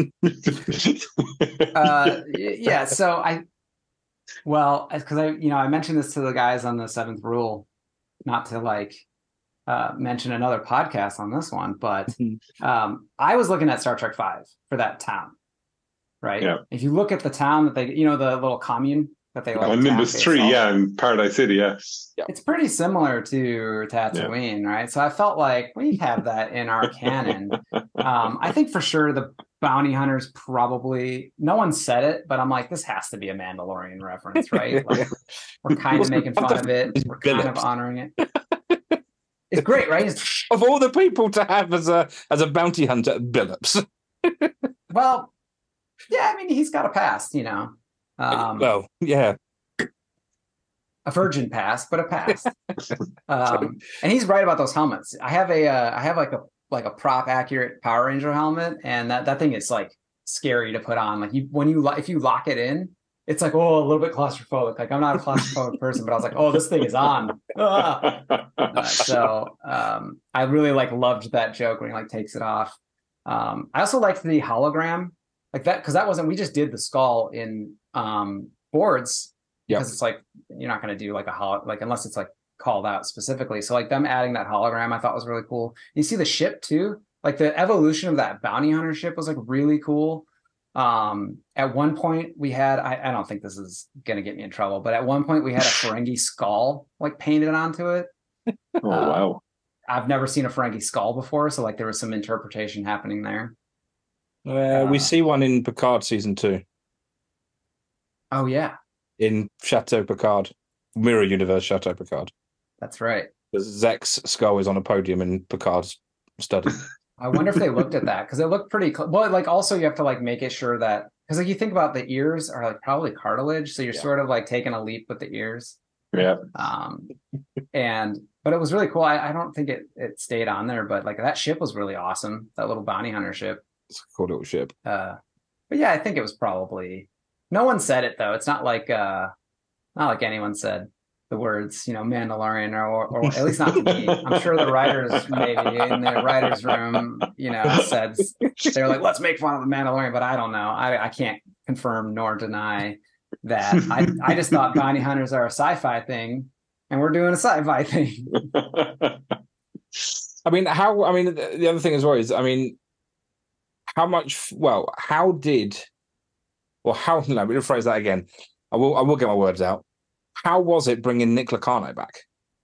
uh, yeah. So I, well, because I, you know, I mentioned this to the guys on the Seventh Rule, not to like uh, mention another podcast on this one, but um, I was looking at Star Trek Five for that town. Right. Yeah. If you look at the town that they, you know, the little commune that they like. On Nimbus three, yeah, in Paradise City, yeah. It's pretty similar to Tatooine, yeah. right? So I felt like we have that in our canon. Um, I think for sure the bounty hunters probably, no one said it, but I'm like, this has to be a Mandalorian reference, right? Like, we're kind of making fun of it. We're kind of honoring it. It's great, right? It's, of all the people to have as a as a bounty hunter, Billups. Well. Yeah, I mean, he's got a past, you know. Um, well, yeah. A virgin past, but a past. um, and he's right about those helmets. I have a, uh, I have like a like a prop accurate Power Ranger helmet, and that, that thing is like scary to put on. Like you, when you if you lock it in, it's like oh, a little bit claustrophobic. Like I'm not a claustrophobic person, but I was like, oh, this thing is on. Ah. Uh, so um, I really like loved that joke when he like takes it off. Um, I also liked the hologram. Like that, because that wasn't, we just did the skull in um, boards because yep. It's like, you're not going to do like a holo, like unless it's like called out specifically. So like them adding that hologram, I thought was really cool. You see the ship too, like the evolution of that bounty hunter ship was like really cool. Um, at one point we had, I, I don't think this is going to get me in trouble, but at one point we had a Ferengi skull like painted onto it. Oh, uh, wow. I've never seen a Ferengi skull before. So like there was some interpretation happening there. Uh, we uh, see one in Picard season two. Oh yeah, in Chateau Picard, Mirror Universe Chateau Picard. That's right. Zek's skull is on a podium in Picard's study. I wonder if they looked at that because it looked pretty cl- well. Like also you have to like make it sure that because like you think about the ears are like probably cartilage, so you're Yeah. sort of like taking a leap with the ears. Yeah. Um, and but it was really cool. I, I don't think it it stayed on there, but like that ship was really awesome. That little bounty hunter ship. It's a cool little ship. Uh, but yeah, I think it was probably no one said it though. It's not like uh, not like anyone said the words, you know, Mandalorian or, or, or at least not to me. I'm sure the writers maybe in the writers' room, you know, said they're like, let's make fun of the Mandalorian, but I don't know. I, I can't confirm nor deny that. I, I just thought bounty hunters are a sci-fi thing, and we're doing a sci-fi thing. I mean, how? I mean, the, the other thing as well is, I mean, how much? Well, how did? Well, how? No, let me rephrase that again. I will. I will get my words out. How was it bringing Nick Locarno back?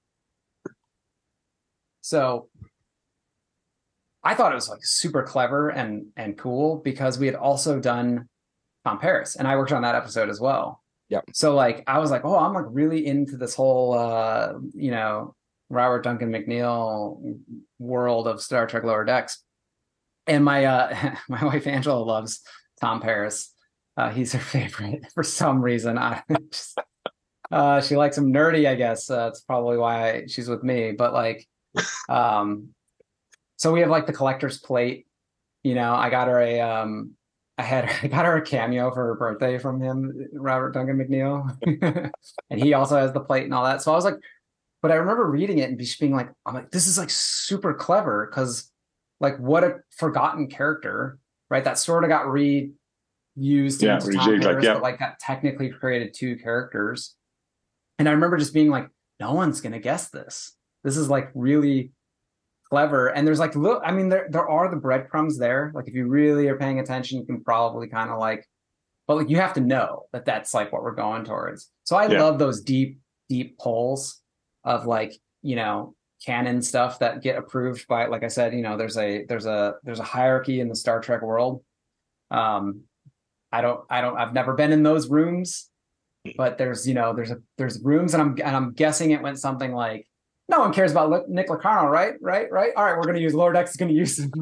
So I thought it was like super clever and and cool because we had also done Tom Paris, and I worked on that episode as well. Yep. So like I was like, oh, I'm like really into this whole uh, you know, Robert Duncan McNeil world of Star Trek Lower Decks. And my uh my wife Angela loves Tom Paris. Uh, he's her favorite for some reason. I just Uh, she likes him nerdy, I guess. Uh, that's probably why she's with me. But like, um, so we have like the collector's plate. You know, I got her a, um, I had, I got her a cameo for her birthday from him, Robert Duncan McNeil, and he also has the plate and all that. So I was like, but I remember reading it and just being like, I'm like, this is like super clever because, like, what a forgotten character, right? That sort of got reused Yeah, into Tom rejigged, like, Paris, yeah. but like that technically created two characters. And I remember just being like, no one's going to guess this. This is like really clever. And there's like, look, I mean, there, there are the breadcrumbs there. Like if you really are paying attention, you can probably kind of like, but like you have to know that that's like what we're going towards. So I Yeah. love those deep, deep pulls of like, you know, canon stuff that get approved by, like I said, you know, there's a, there's a, there's a hierarchy in the Star Trek world. Um, I don't, I don't, I've never been in those rooms. But there's, you know, there's a there's rooms, and I'm and I'm guessing it went something like, no one cares about Nick Locarno, right? Right? Right? All right, we're gonna use Lower Decks is gonna use him.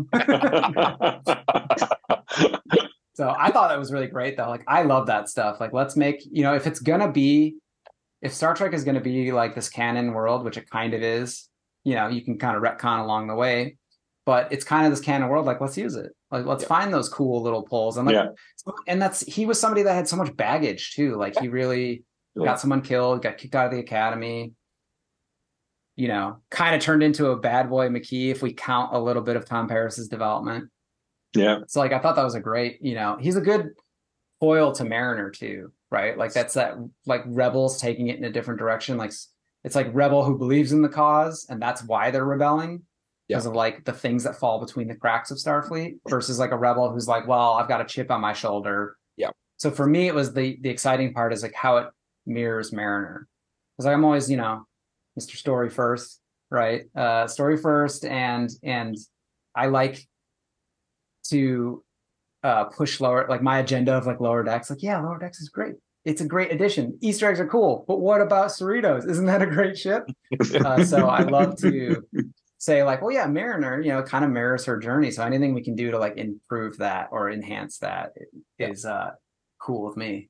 So I thought that was really great though. Like I love that stuff. Like let's make, you know, if it's gonna be, if Star Trek is gonna be like this canon world, which it kind of is, you know, you can kind of retcon along the way, but it's kind of this canon world. Like let's use it. Like let's Yeah. find those cool little pulls. And like, Yeah. and that's he was somebody that had so much baggage too. Like he really Yeah. got someone killed, got kicked out of the academy. You know, kind of turned into a bad boy McKee if we count a little bit of Tom Paris's development. Yeah. So like I thought that was a great, you know, he's a good foil to Mariner too, right? Like that's that like Rebels taking it in a different direction. Like it's like Rebel who believes in the cause, and that's why they're rebelling. Because Yeah. of like the things that fall between the cracks of Starfleet versus like a rebel who's like, well, I've got a chip on my shoulder. Yeah. So for me, it was the the exciting part is like how it mirrors Mariner. Because like I'm always, you know, Mister Story first, right? Uh, story first, and and I like to uh, push lower, like my agenda of like Lower Decks. Like, yeah, Lower Decks is great. It's a great addition. Easter eggs are cool, but what about Cerritos? Isn't that a great ship? Uh, so I love to say like, well, yeah, Mariner, you know, kind of mirrors her journey. So anything we can do to like improve that or enhance that is uh, cool with me.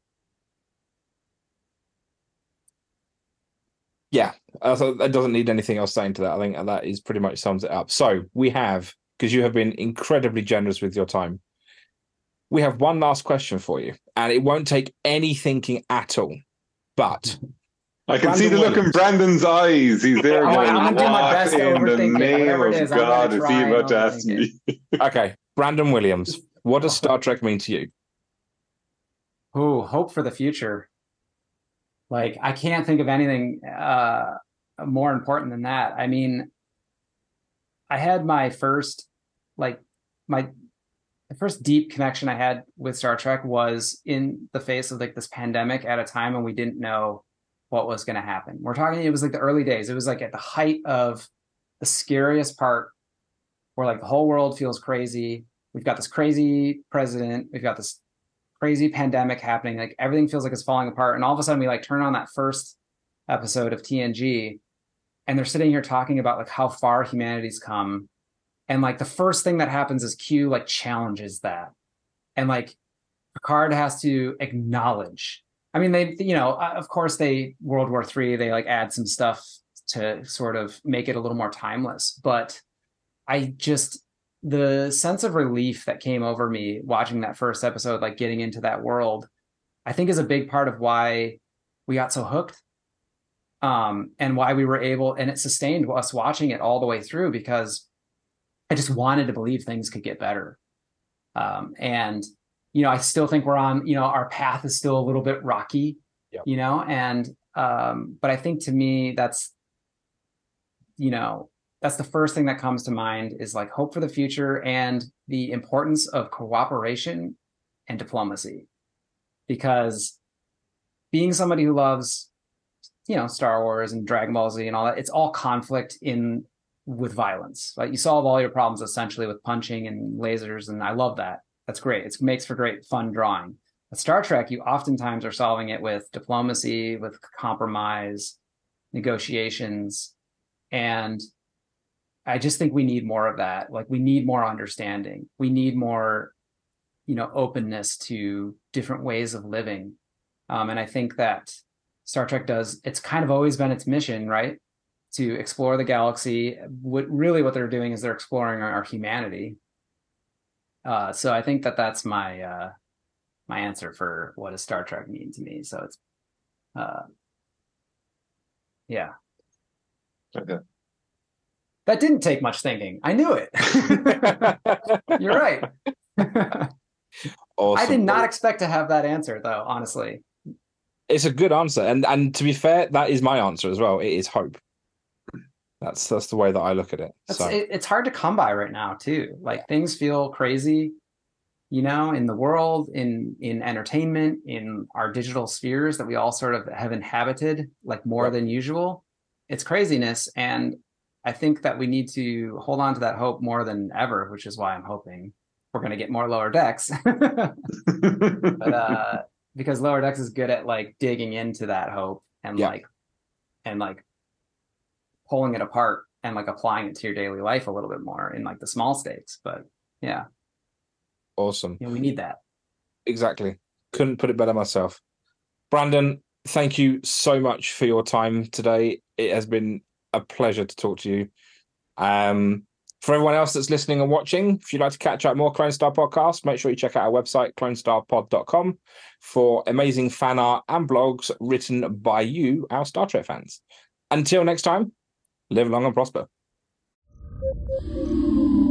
Yeah, uh, so that doesn't need anything else saying to that. I think that is pretty much sums it up. So we have, because you have been incredibly generous with your time, we have one last question for you, and it won't take any thinking at all. But I can Brandon see the look in Williams. Brandon's eyes. He's there I'm going, gonna do my what best to in the overthink it. name Whatever it of is, I'm gonna God is try he and about to ask overthink me? okay, Brandon Williams, what does Star Trek mean to you? Ooh, hope for the future. Like I can't think of anything uh, more important than that. I mean, I had my first, like my the first deep connection I had with Star Trek was in the face of like this pandemic at a time when we didn't know what was going to happen. We're talking, it was like the early days. It was like at the height of the scariest part where like the whole world feels crazy. We've got this crazy president. We've got this crazy pandemic happening. Like everything feels like it's falling apart. And all of a sudden we like turn on that first episode of T N G and they're sitting here talking about like how far humanity's come. And like the first thing that happens is Q like challenges that. And like Picard has to acknowledge. I mean, they, you know, of course they World War Three, they like add some stuff to sort of make it a little more timeless. But I just, the sense of relief that came over me watching that first episode, like getting into that world, I think is a big part of why we got so hooked. Um, and why we were able, and it sustained us watching it all the way through, because I just wanted to believe things could get better. Um, and, you know, I still think we're on, you know, our path is still a little bit rocky, yep. you know, and, um, but I think to me, that's, you know, that's the first thing that comes to mind is like hope for the future and the importance of cooperation and diplomacy. Because being somebody who loves, you know, Star Wars and Dragon Ball Z and all that, it's all conflict in with violence. Like you solve all your problems essentially with punching and lasers, and I love that. That's great. It makes for great fun drawing. But Star Trek, you oftentimes are solving it with diplomacy, with compromise, negotiations, and I just think we need more of that. Like we need more understanding. We need more, you know, openness to different ways of living. Um, and I think that Star Trek does, it's kind of always been its mission, right? To explore the galaxy. What really what they're doing is they're exploring our, our humanity. Uh, so I think that that's my uh, my answer for what does Star Trek mean to me. So it's, uh, yeah. Okay. That didn't take much thinking. I knew it. You're right. Awesome. I did not expect to have that answer, though, honestly. It's a good answer. And and to be fair, that is my answer as well. It is hope. That's that's the way that I look at it. That's, so it, it's hard to come by right now, too. Like things feel crazy, you know, in the world, in in entertainment, in our digital spheres that we all sort of have inhabited, like more Yep. than usual. It's craziness. And I think that we need to hold on to that hope more than ever, which is why I'm hoping we're going to get more Lower Decks. but uh, because Lower Decks is good at like digging into that hope and Yeah. like and like pulling it apart and like applying it to your daily life a little bit more in like the small stakes. But yeah, awesome. you know, we need that. Exactly. Couldn't put it better myself. Brandon, thank you so much for your time today. It has been a pleasure to talk to you. Um, for everyone else that's listening and watching, if you'd like to catch up more Clone Star podcasts, make sure you check out our website, clone star pod dot com, for amazing fan art and blogs written by you, our Star Trek fans. Until next time, live long and prosper.